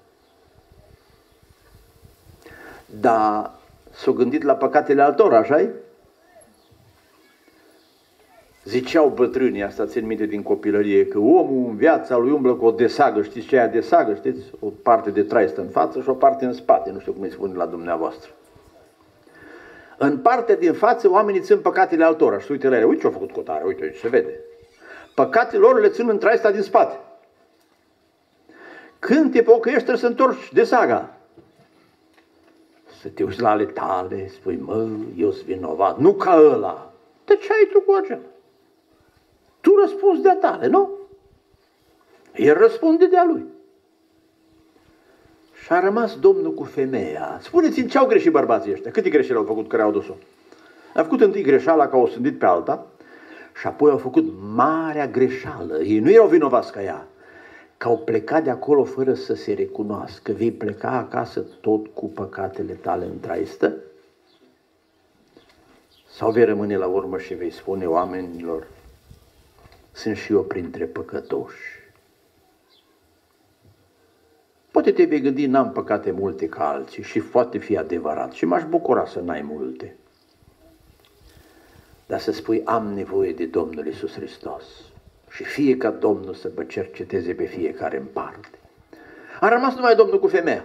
Dar s-au gândit la păcatele altora, așa-i? Ziceau bătrânii, asta țin minte din copilărie, că omul în viața lui umblă cu o desagă, știți ce e aia desagă, știți? O parte de trai stă în față și o parte în spate, nu știu cum îi spune la dumneavoastră. În partea din față, oamenii țin păcatele altora și uite la ele, uite ce-a făcut cotare, uite, uite, se vede. Păcatele lor le țin în traista din spate. Când te pocăiești, trebuie să întorci de saga. Să te uiți la ale tale, spui, mă, eu sunt vinovat, nu ca ăla. De ce ai tu cu acela? Tu răspunzi de-a tale, nu? El răspunde de-a lui. Și a rămas Domnul cu femeia. Spuneți-mi ce au greșit bărbații ăștia. Câte greșeli au făcut care au dus-o? Au făcut întâi greșeala că au sândit pe alta și apoi au făcut marea greșeală. Ei nu erau vinovați ca ea, că au plecat de acolo fără să se recunoască. Vei pleca acasă tot cu păcatele tale în traistă? Sau vei rămâne la urmă și vei spune oamenilor, sunt și eu printre păcătoși. Poate te vei gândi, n-am păcate multe ca alții și poate fi adevărat și m-aș bucura să n-ai multe. Dar să spui, am nevoie de Domnul Iisus Hristos și fie ca Domnul să vă cerceteze pe fiecare în parte. A rămas numai Domnul cu femeia.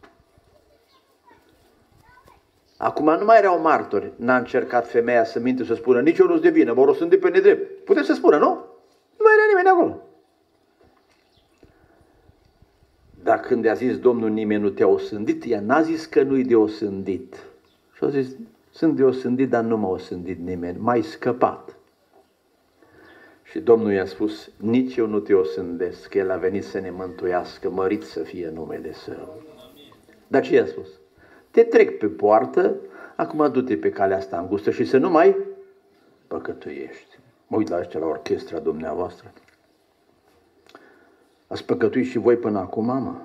Acum nu mai erau martori, n-a încercat femeia să minte, să spună, nici eu nu-s de vină, mă rosândi pe nedrept. Puteți să spună, nu? Nu mai era nimeni acolo. Dar când i-a zis Domnul, nimeni nu te-a osândit, ea n-a zis că nu-i de osândit. Și a zis, sunt de osândit, dar nu m-a osândit nimeni, m-ai scăpat. Și Domnul i-a spus, nici eu nu te osândesc, că El a venit să ne mântuiască, mărit să fie numele Său. Dar ce i-a spus? Te trec pe poartă, acum du-te pe calea asta îngustă și să nu mai păcătuiești. Mă uit la ăștia, la orchestra dumneavoastră. Ați păcătuit și voi până acum, mă?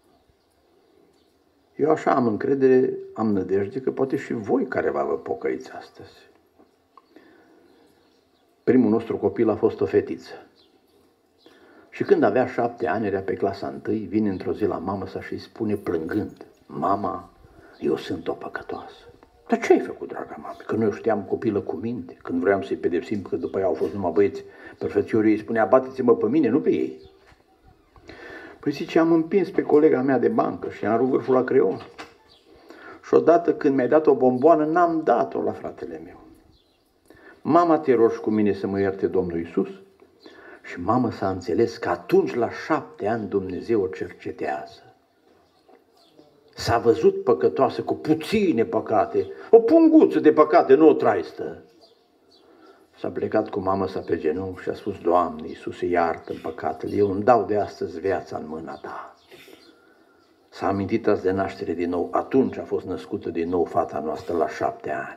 Eu așa am încredere, am nădejde că poate și voi careva vă pocăiți astăzi. Primul nostru copil a fost o fetiță. Și când avea șapte ani, era pe clasa întâi, vine într-o zi la mama sa și îi spune plângând, mama, eu sunt o păcătoasă. Dar ce ai făcut, draga mamă? Că nu eu știam copilă cu minte, când vreau să-i pedepsim, că după ea au fost numai băieți perfecțiorii, îi spunea, bateți-mă pe mine, nu pe ei. Păi zice, am împins pe colega mea de bancă și am rupt vârful la creion. Și odată când mi-ai dat o bomboană, n-am dat-o la fratele meu. Mama, te rogi cu mine să mă ierte Domnul Iisus? Și mama s-a înțeles că atunci, la șapte ani, Dumnezeu o cercetează. S-a văzut păcătoasă cu puține păcate, o punguță de păcate, nu o traistă. S-a plecat cu mama sa pe genunchi și a spus, Doamne, Iisuse, iartă-mi păcatele, eu îmi dau de astăzi viața în mâna Ta. S-a amintit azi de naștere din nou, atunci a fost născută din nou fata noastră la șapte ani.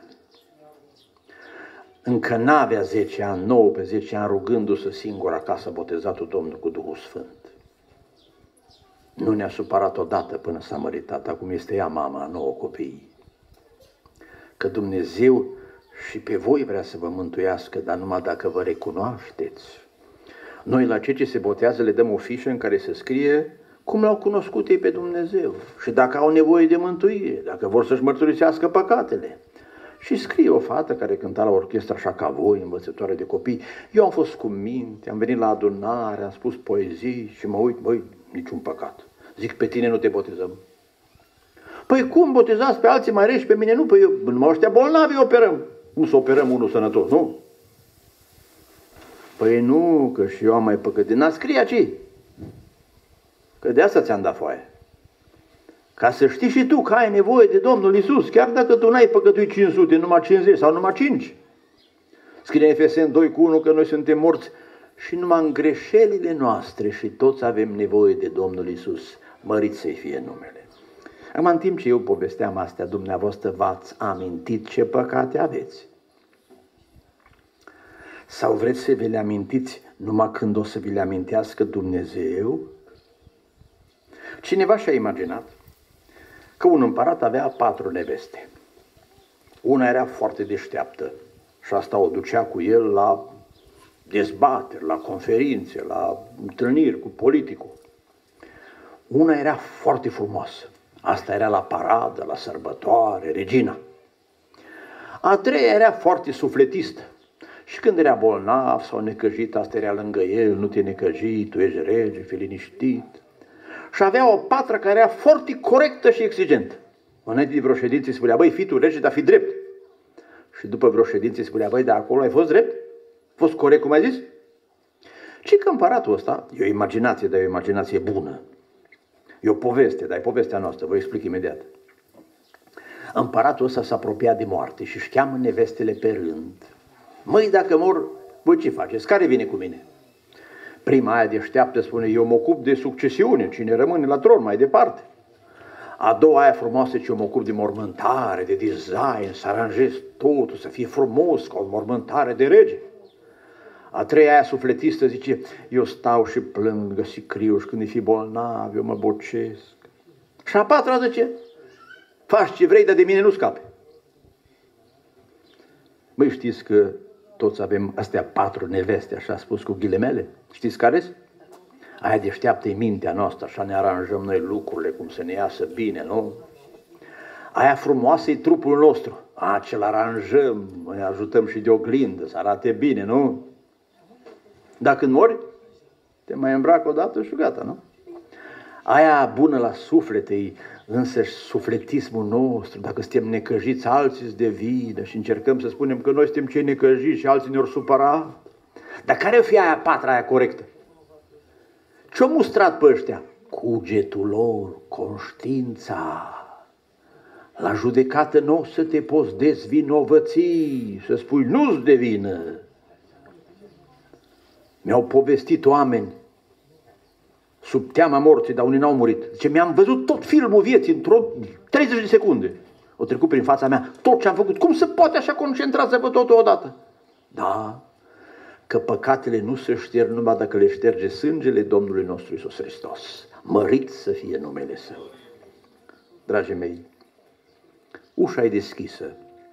Încă n-avea zece ani, nouă pe zece ani, rugându-se singur acasă, botezatul Domnul cu Duhul Sfânt. Nu ne-a supărat odată până s-a măritat, acum este ea mama a nouă copii. Că Dumnezeu și pe voi vrea să vă mântuiască, dar numai dacă vă recunoașteți. Noi la cei ce se botează le dăm o fișă în care se scrie cum l-au cunoscut ei pe Dumnezeu și dacă au nevoie de mântuire, dacă vor să-și mărturisească păcatele. Și scrie o fată care cânta la orchestră așa ca voi, învățătoare de copii. Eu am fost cu minte, am venit la adunare, am spus poezii și mă uit, băi, niciun păcat. Zic, pe tine nu te botezăm. Păi cum botezați pe alții mai reși, pe mine nu? Păi eu, numai ăștia bolnavi operăm. Nu să operăm unul sănătos, nu? Păi nu, că și eu am mai păcătit. N-a scrie aici. Că de asta ți-am dat foaie. Ca să știi și tu că ai nevoie de Domnul Iisus, chiar dacă tu n-ai păcătuit cinci sute, numai cincizeci sau numai cinci. Scrie în Efeseni doi cu unu că noi suntem morți și numai în greșelile noastre și toți avem nevoie de Domnul Iisus. Mărit să-i fie numele. Acum, în timp ce eu povesteam astea, dumneavoastră v-ați amintit ce păcate aveți? Sau vreți să vi le amintiți numai când o să vi le amintească Dumnezeu? Cineva și-a imaginat că un împărat avea patru neveste. Una era foarte deșteaptă și asta o ducea cu el la dezbateri, la conferințe, la întâlniri cu politicul. Una era foarte frumoasă. Asta era la paradă, la sărbătoare, regina. A treia era foarte sufletistă. Și când era bolnav sau necăjit, asta era lângă el, nu te necăji, tu ești rege, fii liniștit. Și avea o patra care era foarte corectă și exigentă. Înainte de vreo ședință îi spunea, băi, fii tu rege, dar fii drept. Și după vreo ședință îi spunea, băi, de acolo ai fost drept? Ai fost corect, cum ai zis? Și că împăratul ăsta, e o imaginație, dar e o imaginație bună. E o poveste, dar e povestea noastră, vă explic imediat. Împăratul ăsta s-a apropiat de moarte și își cheamă nevestele pe rând. Măi, dacă mor, voi ce faceți? Care vine cu mine? Prima aia deșteaptă spune, eu mă ocup de succesiune, cine rămâne la tron mai departe. A doua aia frumoasă, ce eu mă ocup de mormântare, de design, să aranjez totul, să fie frumos, ca o mormântare de rege. A treia aia sufletistă zice, eu stau și plâng lângă sicriu și când e fi bolnav, eu mă bocesc. Și a patra zice, faci ce vrei, dar de mine nu scape. Băi, știți că toți avem astea patru neveste, așa spus cu ghilimele? Știți care-s? Aia deșteaptă-i mintea noastră, așa ne aranjăm noi lucrurile, cum să ne iasă bine, nu? Aia frumoasă-i trupul nostru, a, ce-l aranjăm, ne ajutăm și de oglindă, să arate bine, nu? Dar când mori, te mai îmbracă odată și gata, nu? Aia bună la suflete, însăși sufletismul nostru, dacă suntem necăjiți, alții de vină și încercăm să spunem că noi suntem cei necăjiți și alții ne-or supăra. Dar care o fi aia patra, aia corectă? Ce-o mustrat pe ăștia? Cugetul lor, conștiința. La judecată nu o să te poți dezvinovăți, să spui nu-ți de vină. Mi-au povestit oameni sub teama morții, dar unii n-au murit. Zice, mi-am văzut tot filmul vieții într-o treizeci de secunde. O trecut prin fața mea, tot ce am făcut. Cum se poate așa concentra să văd totul odată? Da, că păcatele nu se șterg numai dacă le șterge sângele Domnului nostru Iisus Hristos. Mărit să fie numele Său. Dragii mei, ușa e deschisă.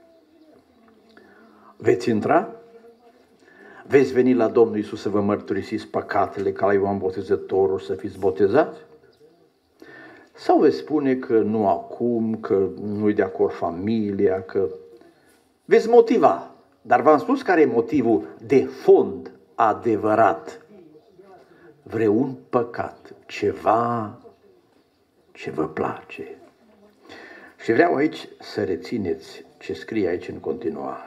Veți intra? Veți veni la Domnul Iisus să vă mărturisiți păcatele ca la Ioan Botezătorul să fiți botezați? Sau veți spune că nu acum, că nu-i de acord familia, că veți motiva. Dar v-am spus care e motivul de fond adevărat. Vreun păcat, ceva ce vă place. Și vreau aici să rețineți ce scrie aici în continuare.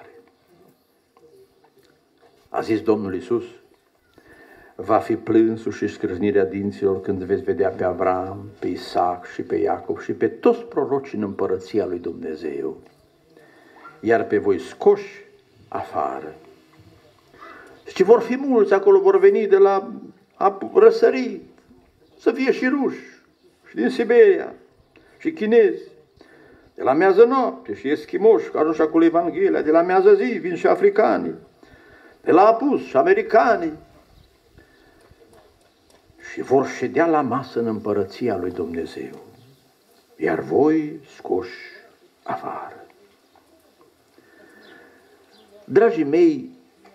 A zis Domnul Iisus, va fi plânsul și scrâșnirea dinților când veți vedea pe Avram, pe Isaac și pe Iacov și pe toți prorocii în împărăția lui Dumnezeu, iar pe voi scoși afară. Și vor fi mulți acolo, vor veni de la răsărit, să fie și ruși, și din Siberia, și chinezi, de la miază noapte, și eschimoși, care nu-și acolo Evanghelia, de la miază zi vin și africanii, de la apus și americanii, și vor ședea la masă în împărăția lui Dumnezeu, iar voi scoși afară. Dragii mei,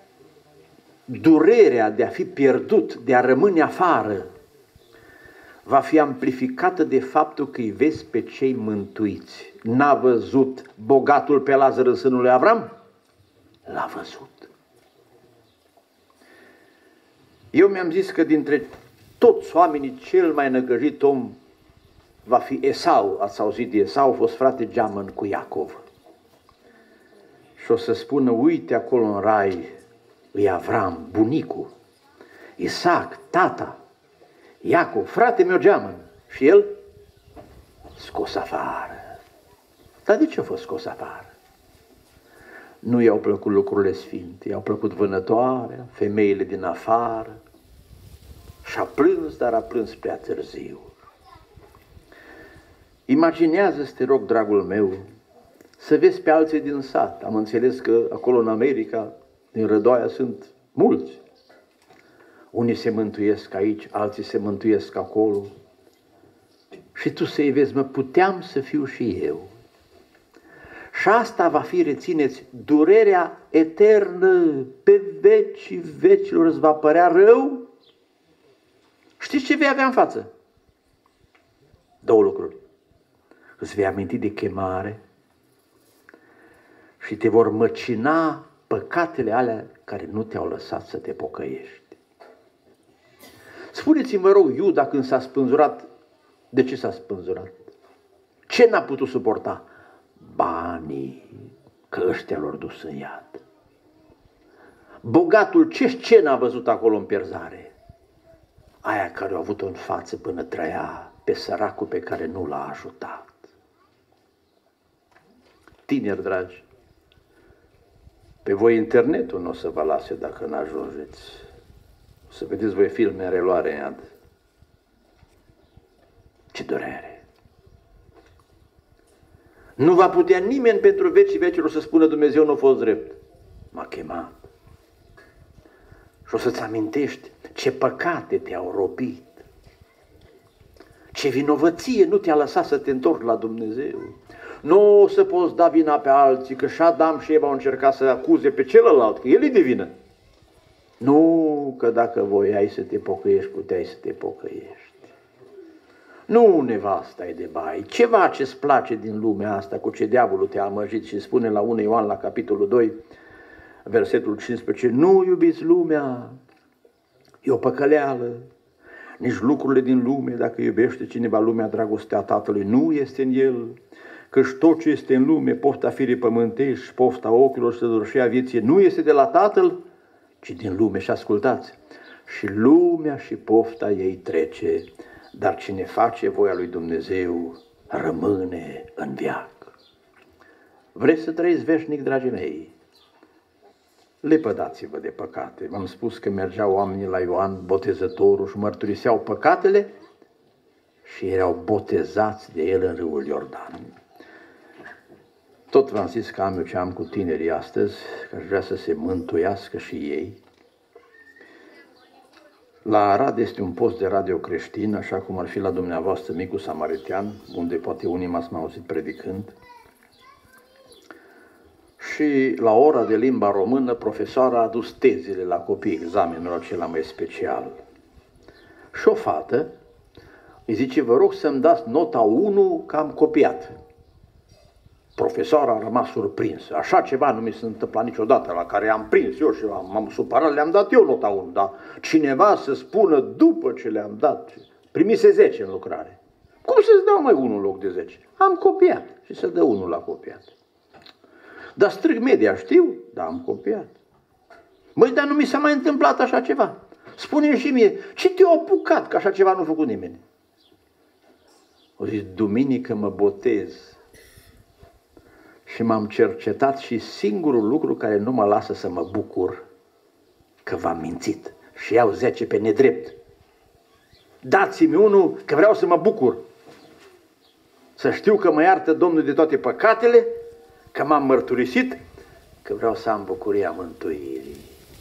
durerea de a fi pierdut, de a rămâne afară, va fi amplificată de faptul că îi vezi pe cei mântuiți. N-a văzut bogatul pe Lazar în sânul lui Avram? L-a văzut. Eu mi-am zis că dintre toți oamenii cel mai năgăjit om va fi Esau. Ați auzit de Esau, a fost frate geamăn cu Iacov. Și o să spună, uite acolo în rai, lui Avram, bunicul, Isaac, tata, Iacov, frate meu geamăn. Și el scos afară. Dar de ce a fost scos afară? Nu i-au plăcut lucrurile sfinte, i-au plăcut vânătoarea, femeile din afară. Și-a plâns, dar a plâns prea târziu. Imaginează-ți, te rog, dragul meu, să vezi pe alții din sat. Am înțeles că acolo în America, din Rădoaia, sunt mulți. Unii se mântuiesc aici, alții se mântuiesc acolo. Și tu să-i vezi, mă, puteam să fiu și eu. Și asta va fi, rețineți, durerea eternă, pe vecii vecilor îți va părea rău. Știți ce vei avea în față? Două lucruri. Îți vei aminti de chemare și te vor măcina păcatele alea care nu te-au lăsat să te pocăiești. Spuneți-mi, vă rog, Iuda când s-a spânzurat, de ce s-a spânzurat? Ce n-a putut suporta? Banii, că ăștia l-au dus în iad. Bogatul, ce scenă a văzut acolo în pierzare? aia care a avut-o în față până trăia, pe săracul pe care nu l-a ajutat. Tineri dragi, pe voi internetul nu o să vă lase dacă n-ajungeți. O să vedeți voi filme în reluare în iad. Ce durere! Nu va putea nimeni pentru vecii vecilor să spună Dumnezeu nu a fost drept. M-a chemat. Și o să-ți amintești ce păcate te-au robit. Ce vinovăție nu te-a lăsat să te întorci la Dumnezeu. Nu o să poți da vina pe alții, că și Adam și Eva au încercat să acuze pe celălalt, că el e de vină. Nu, că dacă voiai să te pocăiești, puteai să te pocăiești. Nu nevasta e de bai, ceva ce-ți place din lumea asta, cu ce diavolul te-a amăjit și spune la unu Ioan la capitolul doi, versetul cincisprezece, nu iubiți lumea, e o păcăleală, nici lucrurile din lume, dacă iubește cineva lumea, dragostea Tatălui nu este în el, căci tot ce este în lume, pofta firii pământești, pofta ochilor și sădurșia vieții, nu este de la Tatăl, ci din lume. Și ascultați, și lumea și pofta ei trece, dar cine face voia lui Dumnezeu rămâne în veac. Vreți să trăiți veșnic, dragii mei? Lepădați-vă de păcate. V-am spus că mergeau oamenii la Ioan Botezătorul și mărturiseau păcatele și erau botezați de el în râul Iordan. Tot v-am zis că am eu ce am cu tinerii astăzi, că aș vrea să se mântuiască și ei. La Arad este un post de radio creștin, așa cum ar fi la dumneavoastră Micul Samaritean, unde poate unii m-ați mai auzit predicând. Și la ora de limba română, profesoara a adus tezile la copii, examenul acela mai special. Și o fată îi zice, vă rog să-mi dați nota unu că am copiat. Profesoara a rămas surprinsă. Așa ceva nu mi se întâmpla niciodată, la care am prins eu și m-am supărat, le-am dat eu nota unu, dar cineva să spună după ce le-am dat, primise zece în lucrare. Cum să-ți dau mai unu în loc de zece? Am copiat și să dă unul la copiat. Dar strict media, știu? Da, am copiat. Măi, dar nu mi s-a mai întâmplat așa ceva. Spune-mi și mie, ce te-a apucat că așa ceva nu a făcut nimeni? O zis, duminică mă botez. Și m-am cercetat și singurul lucru care nu mă lasă să mă bucur, că v-am mințit și iau zece pe nedrept. Dați-mi unul că vreau să mă bucur. Să știu că mă iartă Domnul de toate păcatele, că m-am mărturisit, că vreau să am bucuria mântuirii.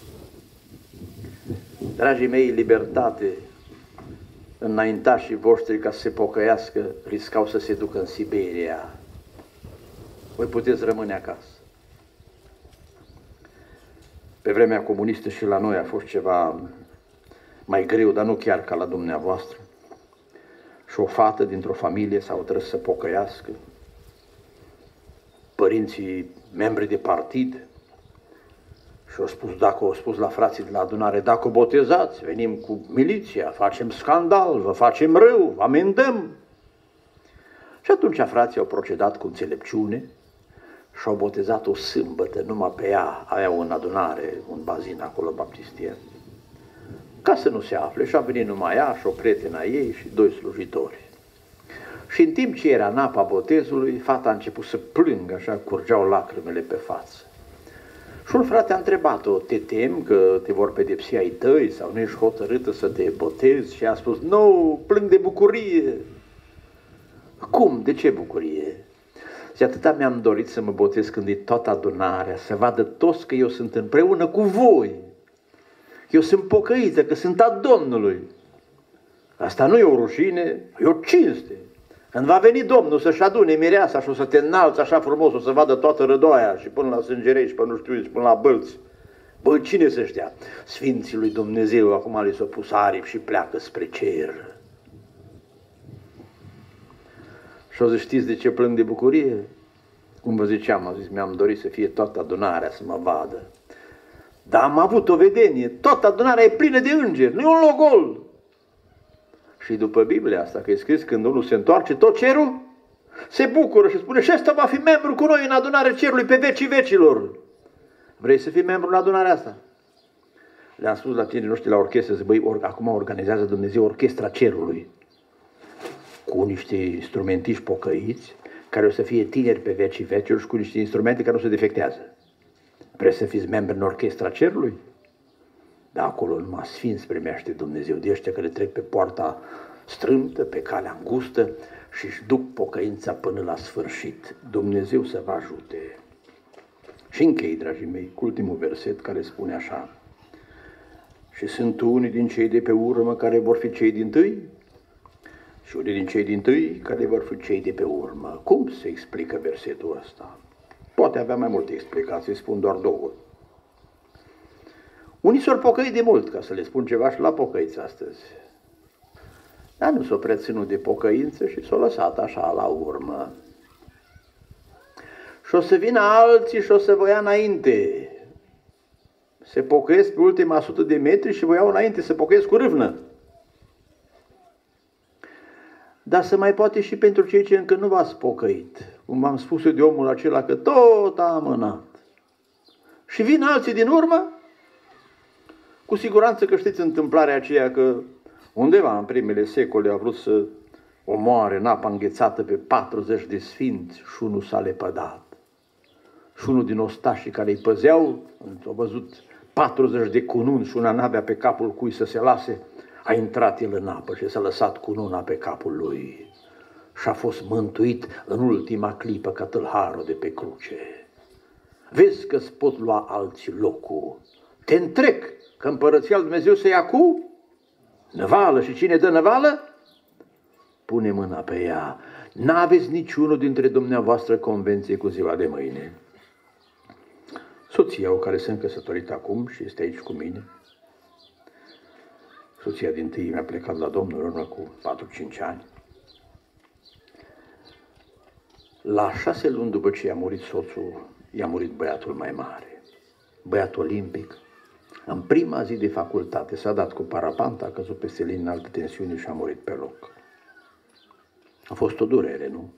Dragii mei, libertate, înaintașii voștri ca să se pocăiască, riscau să se ducă în Siberia. Voi puteți rămâne acasă. Pe vremea comunistă și la noi a fost ceva mai greu, dar nu chiar ca la dumneavoastră. Și o fată dintr-o familie s-a hotărât să pocăiască. Părinții membri de partid și au spus, dacă au spus la frații de la adunare, dacă o botezați, venim cu miliția, facem scandal, vă facem rău, vă amendăm. Și atunci frații au procedat cu înțelepciune și au botezat o sâmbătă, numai pe ea, aveau în adunare, un bazin acolo baptistien, ca să nu se afle. Și a venit numai ea și o prietena ei și doi slujitori. Și în timp ce era în apa botezului, fata a început să plângă, așa curgeau lacrimile pe față. Și un frate a întrebat-o, te tem că te vor pedepsi ai tăi sau nu ești hotărâtă să te botezi? Și a spus, nu, plâng de bucurie. Cum? De ce bucurie? Și atâta mi-am dorit să mă botez când e toată adunarea, să vadă toți că eu sunt împreună cu voi. Eu sunt pocăită, că sunt a Domnului. Asta nu e o rușine, e o cinste. Când va veni Domnul să-și adune mireasa și o să te înalți așa frumos, o să vadă toată rădoaia și până la sângerei și până nu știu, și până la bălți. Bă, cine să știa? Sfinții lui Dumnezeu acum li s-au pus aripi și pleacă spre cer. Și o să știți de ce plâng de bucurie? Cum vă ziceam, am zis, mi-am dorit să fie toată adunarea să mă vadă. Dar am avut o vedenie, toată adunarea e plină de îngeri, nu e un loc gol. Și după Biblia asta, că e scris, când unul se întoarce, tot cerul se bucură și spune, și ăsta va fi membru cu noi în adunarea cerului pe vecii vecilor. Vrei să fii membru în adunarea asta? Le-am spus la tinerii noștri la orchestră, zic, băi, or, acum organizează Dumnezeu Orchestra Cerului cu niște instrumentiști pocăiți, care o să fie tineri pe vecii vecilor și cu niște instrumente care nu se defectează. Vreți să fiți membri în Orchestra Cerului? Da, acolo numai sfinți primește Dumnezeu, de ăștia care trec pe poarta strâmtă, pe calea îngustă și își duc pocăința până la sfârșit. Dumnezeu să vă ajute. Și închei, dragii mei, cu ultimul verset care spune așa: și sunt unii din cei de pe urmă care vor fi cei dintâi și unii din cei dintâi care vor fi cei de pe urmă. Cum se explică versetul ăsta? Poate avea mai multe explicații, spun doar două. Unii s-au pocăit de mult, ca să le spun ceva și la pocăiți astăzi. Dar nu s-au preținut de pocăință și s-au lăsat așa la urmă. Și o să vină alții și o să vă ia înainte. Se pocăiesc pe ultima sută de metri și vă iau înainte, se pocăiesc cu râvnă. Dar se mai poate și pentru cei ce încă nu v-ați pocăit. Cum v-am spus eu de omul acela că tot a amânat. Și vin alții din urmă, cu siguranță că știți întâmplarea aceea că undeva în primele secole a vrut să omoare în apa înghețată pe patruzeci de sfinți și unul s-a lepădat. Și unul din ostașii care îi păzeau, au văzut patruzeci de cununi și una n-avea pe capul cui să se lase, a intrat el în apă și s-a lăsat cununa pe capul lui și a fost mântuit în ultima clipă ca tâlharul de pe cruce. Vezi că-ți pot lua alții locul. Te întrec că împărăția lui Dumnezeu se ia cu năvală și cine dă năvală? Pune mâna pe ea. N-aveți niciunul dintre dumneavoastră convenție cu ziua de mâine. Soția, care sunt căsătorită acum și este aici cu mine, soția dintâi mi-a plecat la Domnul în urmă cu patru-cinci ani. La șase luni după ce i-a murit soțul, i-a murit băiatul mai mare, băiatul olimpic. În prima zi de facultate s-a dat cu parapanta, a căzut peste linii în altă tensiune și a murit pe loc. A fost o durere, nu?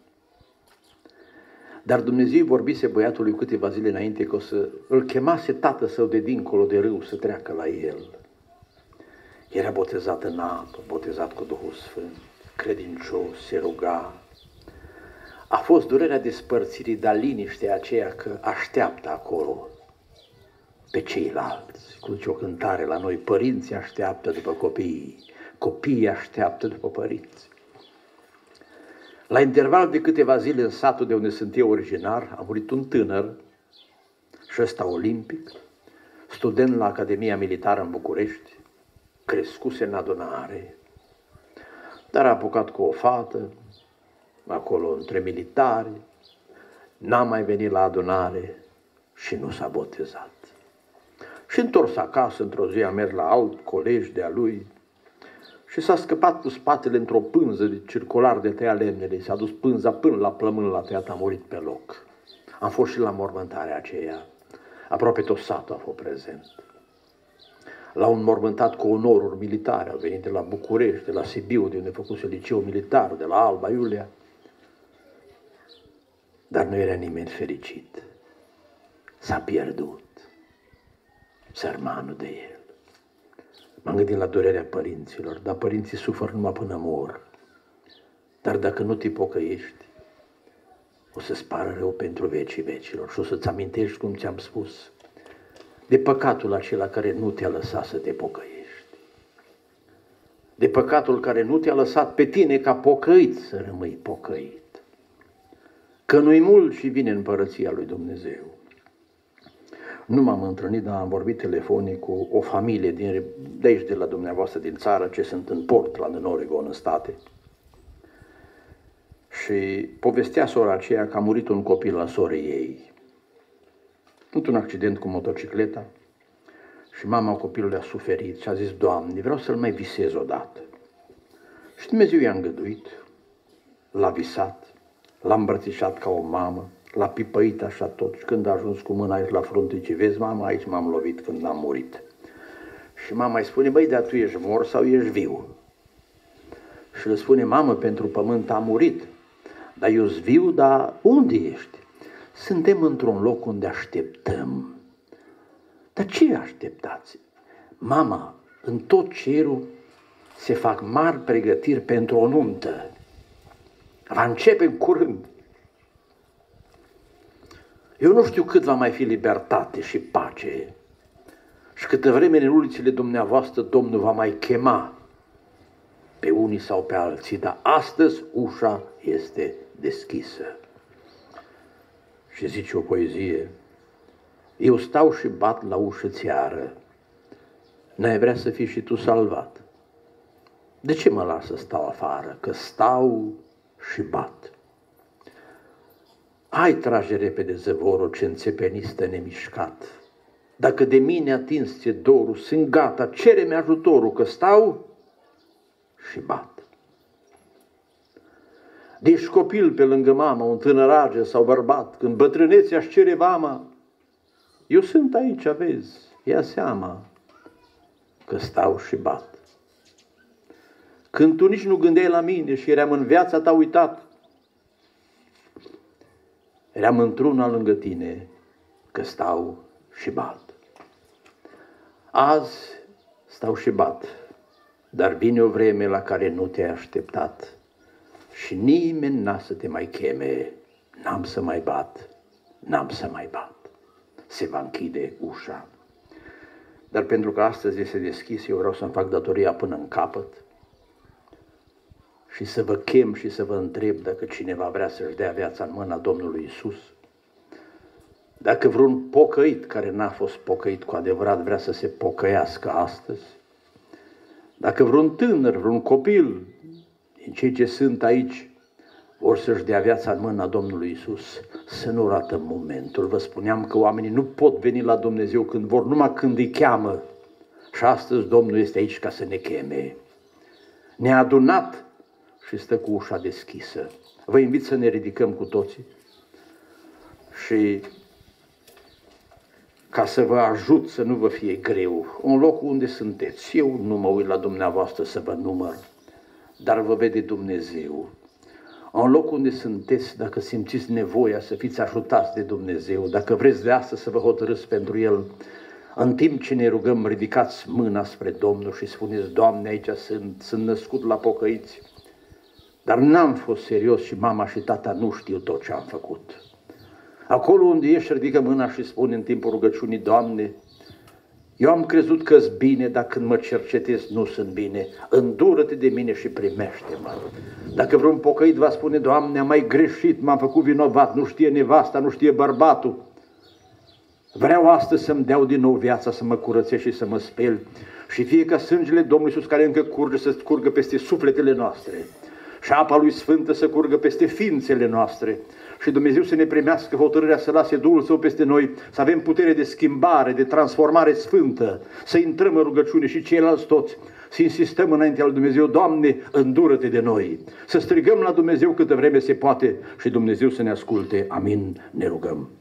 Dar Dumnezeu vorbise băiatului câteva zile înainte că o să îl chemase tată său de dincolo de râu să treacă la el. Era botezat în apă, botezat cu Duhul Sfânt, credincios, se ruga. A fost durerea despărțirii, dar liniștea aceea că așteaptă acolo pe ceilalți. Cum zice o cântare la noi, părinții așteaptă după copii, copiii așteaptă după părinți. La interval de câteva zile în satul de unde sunt eu originar, a murit un tânăr, și ăsta olimpic, student la Academia Militară în București, crescuse în adunare, dar a apucat cu o fată, acolo între militari, n-a mai venit la adunare și nu s-a botezat. Și întors acasă, într-o zi a mers la alt colegi de-a lui și s-a scăpat cu spatele într-o pânză de circular de tăia lemnele, s-a dus pânza până la plămân, la tăiat, a murit pe loc. Am fost și la mormântarea aceea, aproape tot satul a fost prezent. L-au înmormântat cu onoruri militare, au venit de la București, de la Sibiu, de unde făcuse liceul militar, de la Alba Iulia. Dar nu era nimeni fericit. S-a pierdut sărmanul de el. M-am gândit la durerea părinților, dar părinții suferă numai până mor. Dar dacă nu te pocăiești, o să-ți pară rău pentru vecii vecilor și o să-ți amintești, cum ți-am spus, de păcatul acela care nu te-a lăsat să te pocăiești. De păcatul care nu te-a lăsat pe tine ca pocăit să rămâi pocăit. Că nu-i mult și vine împărăția lui Dumnezeu. Nu m-am întâlnit, dar am vorbit telefonic cu o familie din, de aici, de la dumneavoastră, din țară, ce sunt în Portland, în Oregon, în state. Și povestea sora aceea că a murit un copil la sorei ei. Într-un accident cu motocicleta și mama copilului a suferit și a zis, Doamne, vreau să-l mai visez odată. Și Dumnezeu i-a îngăduit, l-a visat, l-a îmbrățișat ca o mamă, l-a pipăit așa tot și când a ajuns cu mâna aici la frunte, zice, vezi, mama, aici m-am lovit când am murit. Și mama îi spune, băi, dar tu ești mort sau ești viu? Și le spune, mamă, pentru pământ am murit, dar eu sunt viu, dar unde ești? Suntem într-un loc unde așteptăm. Dar ce așteptați? Mama, în tot cerul se fac mari pregătiri pentru o nuntă. Va începe în curând. Eu nu știu cât va mai fi libertate și pace și câtă vreme în ulițele dumneavoastră Domnul va mai chema pe unii sau pe alții, dar astăzi ușa este deschisă. Și zice o poezie: eu stau și bat la ușă țiară, n-ai vrea să fii și tu salvat? De ce mă las să stau afară? Că stau și bat. Hai, trage repede zăvorul ce înțepenistă nemișcat. Dacă de mine atins ți-e dorul, sunt gata, cere-mi ajutorul, că stau și bat. Deci copil pe lângă mama, un tânărage sau bărbat, când bătrânețea își cere vama, eu sunt aici, vezi, ia seama că stau și bat. Când tu nici nu gândeai la mine și eram în viața ta uitat, eram într-una lângă tine, că stau și bat. Azi stau și bat, dar vine o vreme la care nu te-ai așteptat și nimeni n-a să te mai cheme, n-am să mai bat, n-am să mai bat. Se va închide ușa. Dar pentru că astăzi este deschis, eu vreau să-mi fac datoria până în capăt și să vă chem și să vă întreb dacă cineva vrea să-și dea viața în mâna Domnului Iisus. Dacă vreun pocăit care n-a fost pocăit cu adevărat vrea să se pocăiască astăzi, dacă vreun tânăr, vreun copil din cei ce sunt aici vor să-și dea viața în mâna Domnului Iisus, să nu ratăm momentul. Vă spuneam că oamenii nu pot veni la Dumnezeu când vor, numai când îi cheamă. Și astăzi Domnul este aici ca să ne cheme. Ne-a adunat și stă cu ușa deschisă. Vă invit să ne ridicăm cu toții și ca să vă ajut să nu vă fie greu, în locul unde sunteți. Eu nu mă uit la dumneavoastră să vă număr, dar vă vede Dumnezeu. În locul unde sunteți, dacă simțiți nevoia să fiți ajutați de Dumnezeu, dacă vreți de astăzi să vă hotărâți pentru El, în timp ce ne rugăm, ridicați mâna spre Domnul și spuneți: Doamne, aici sunt, sunt născut la pocăiți, dar n-am fost serios și mama și tata nu știu tot ce am făcut. Acolo unde ești, ridică mâna și spune în timpul rugăciunii: Doamne, eu am crezut că-s bine, dar când mă cercetez nu sunt bine. Îndură-te de mine și primește-mă. Dacă vreun pocăit va spune: Doamne, am mai greșit, m-am făcut vinovat, nu știe nevasta, nu știe bărbatul, vreau astăzi să-mi deau din nou viața, să mă curățesc și să mă speli, și fie ca sângele Domnului Iisus care încă curge să curgă peste sufletele noastre și apa Lui Sfântă să curgă peste ființele noastre și Dumnezeu să ne primească hotărârea să lase Duhul Său peste noi, să avem putere de schimbare, de transformare sfântă, să intrăm în rugăciune și ceilalți toți, să insistăm înaintea lui Dumnezeu: Doamne, îndură-te de noi, să strigăm la Dumnezeu câtă vreme se poate și Dumnezeu să ne asculte. Amin, ne rugăm.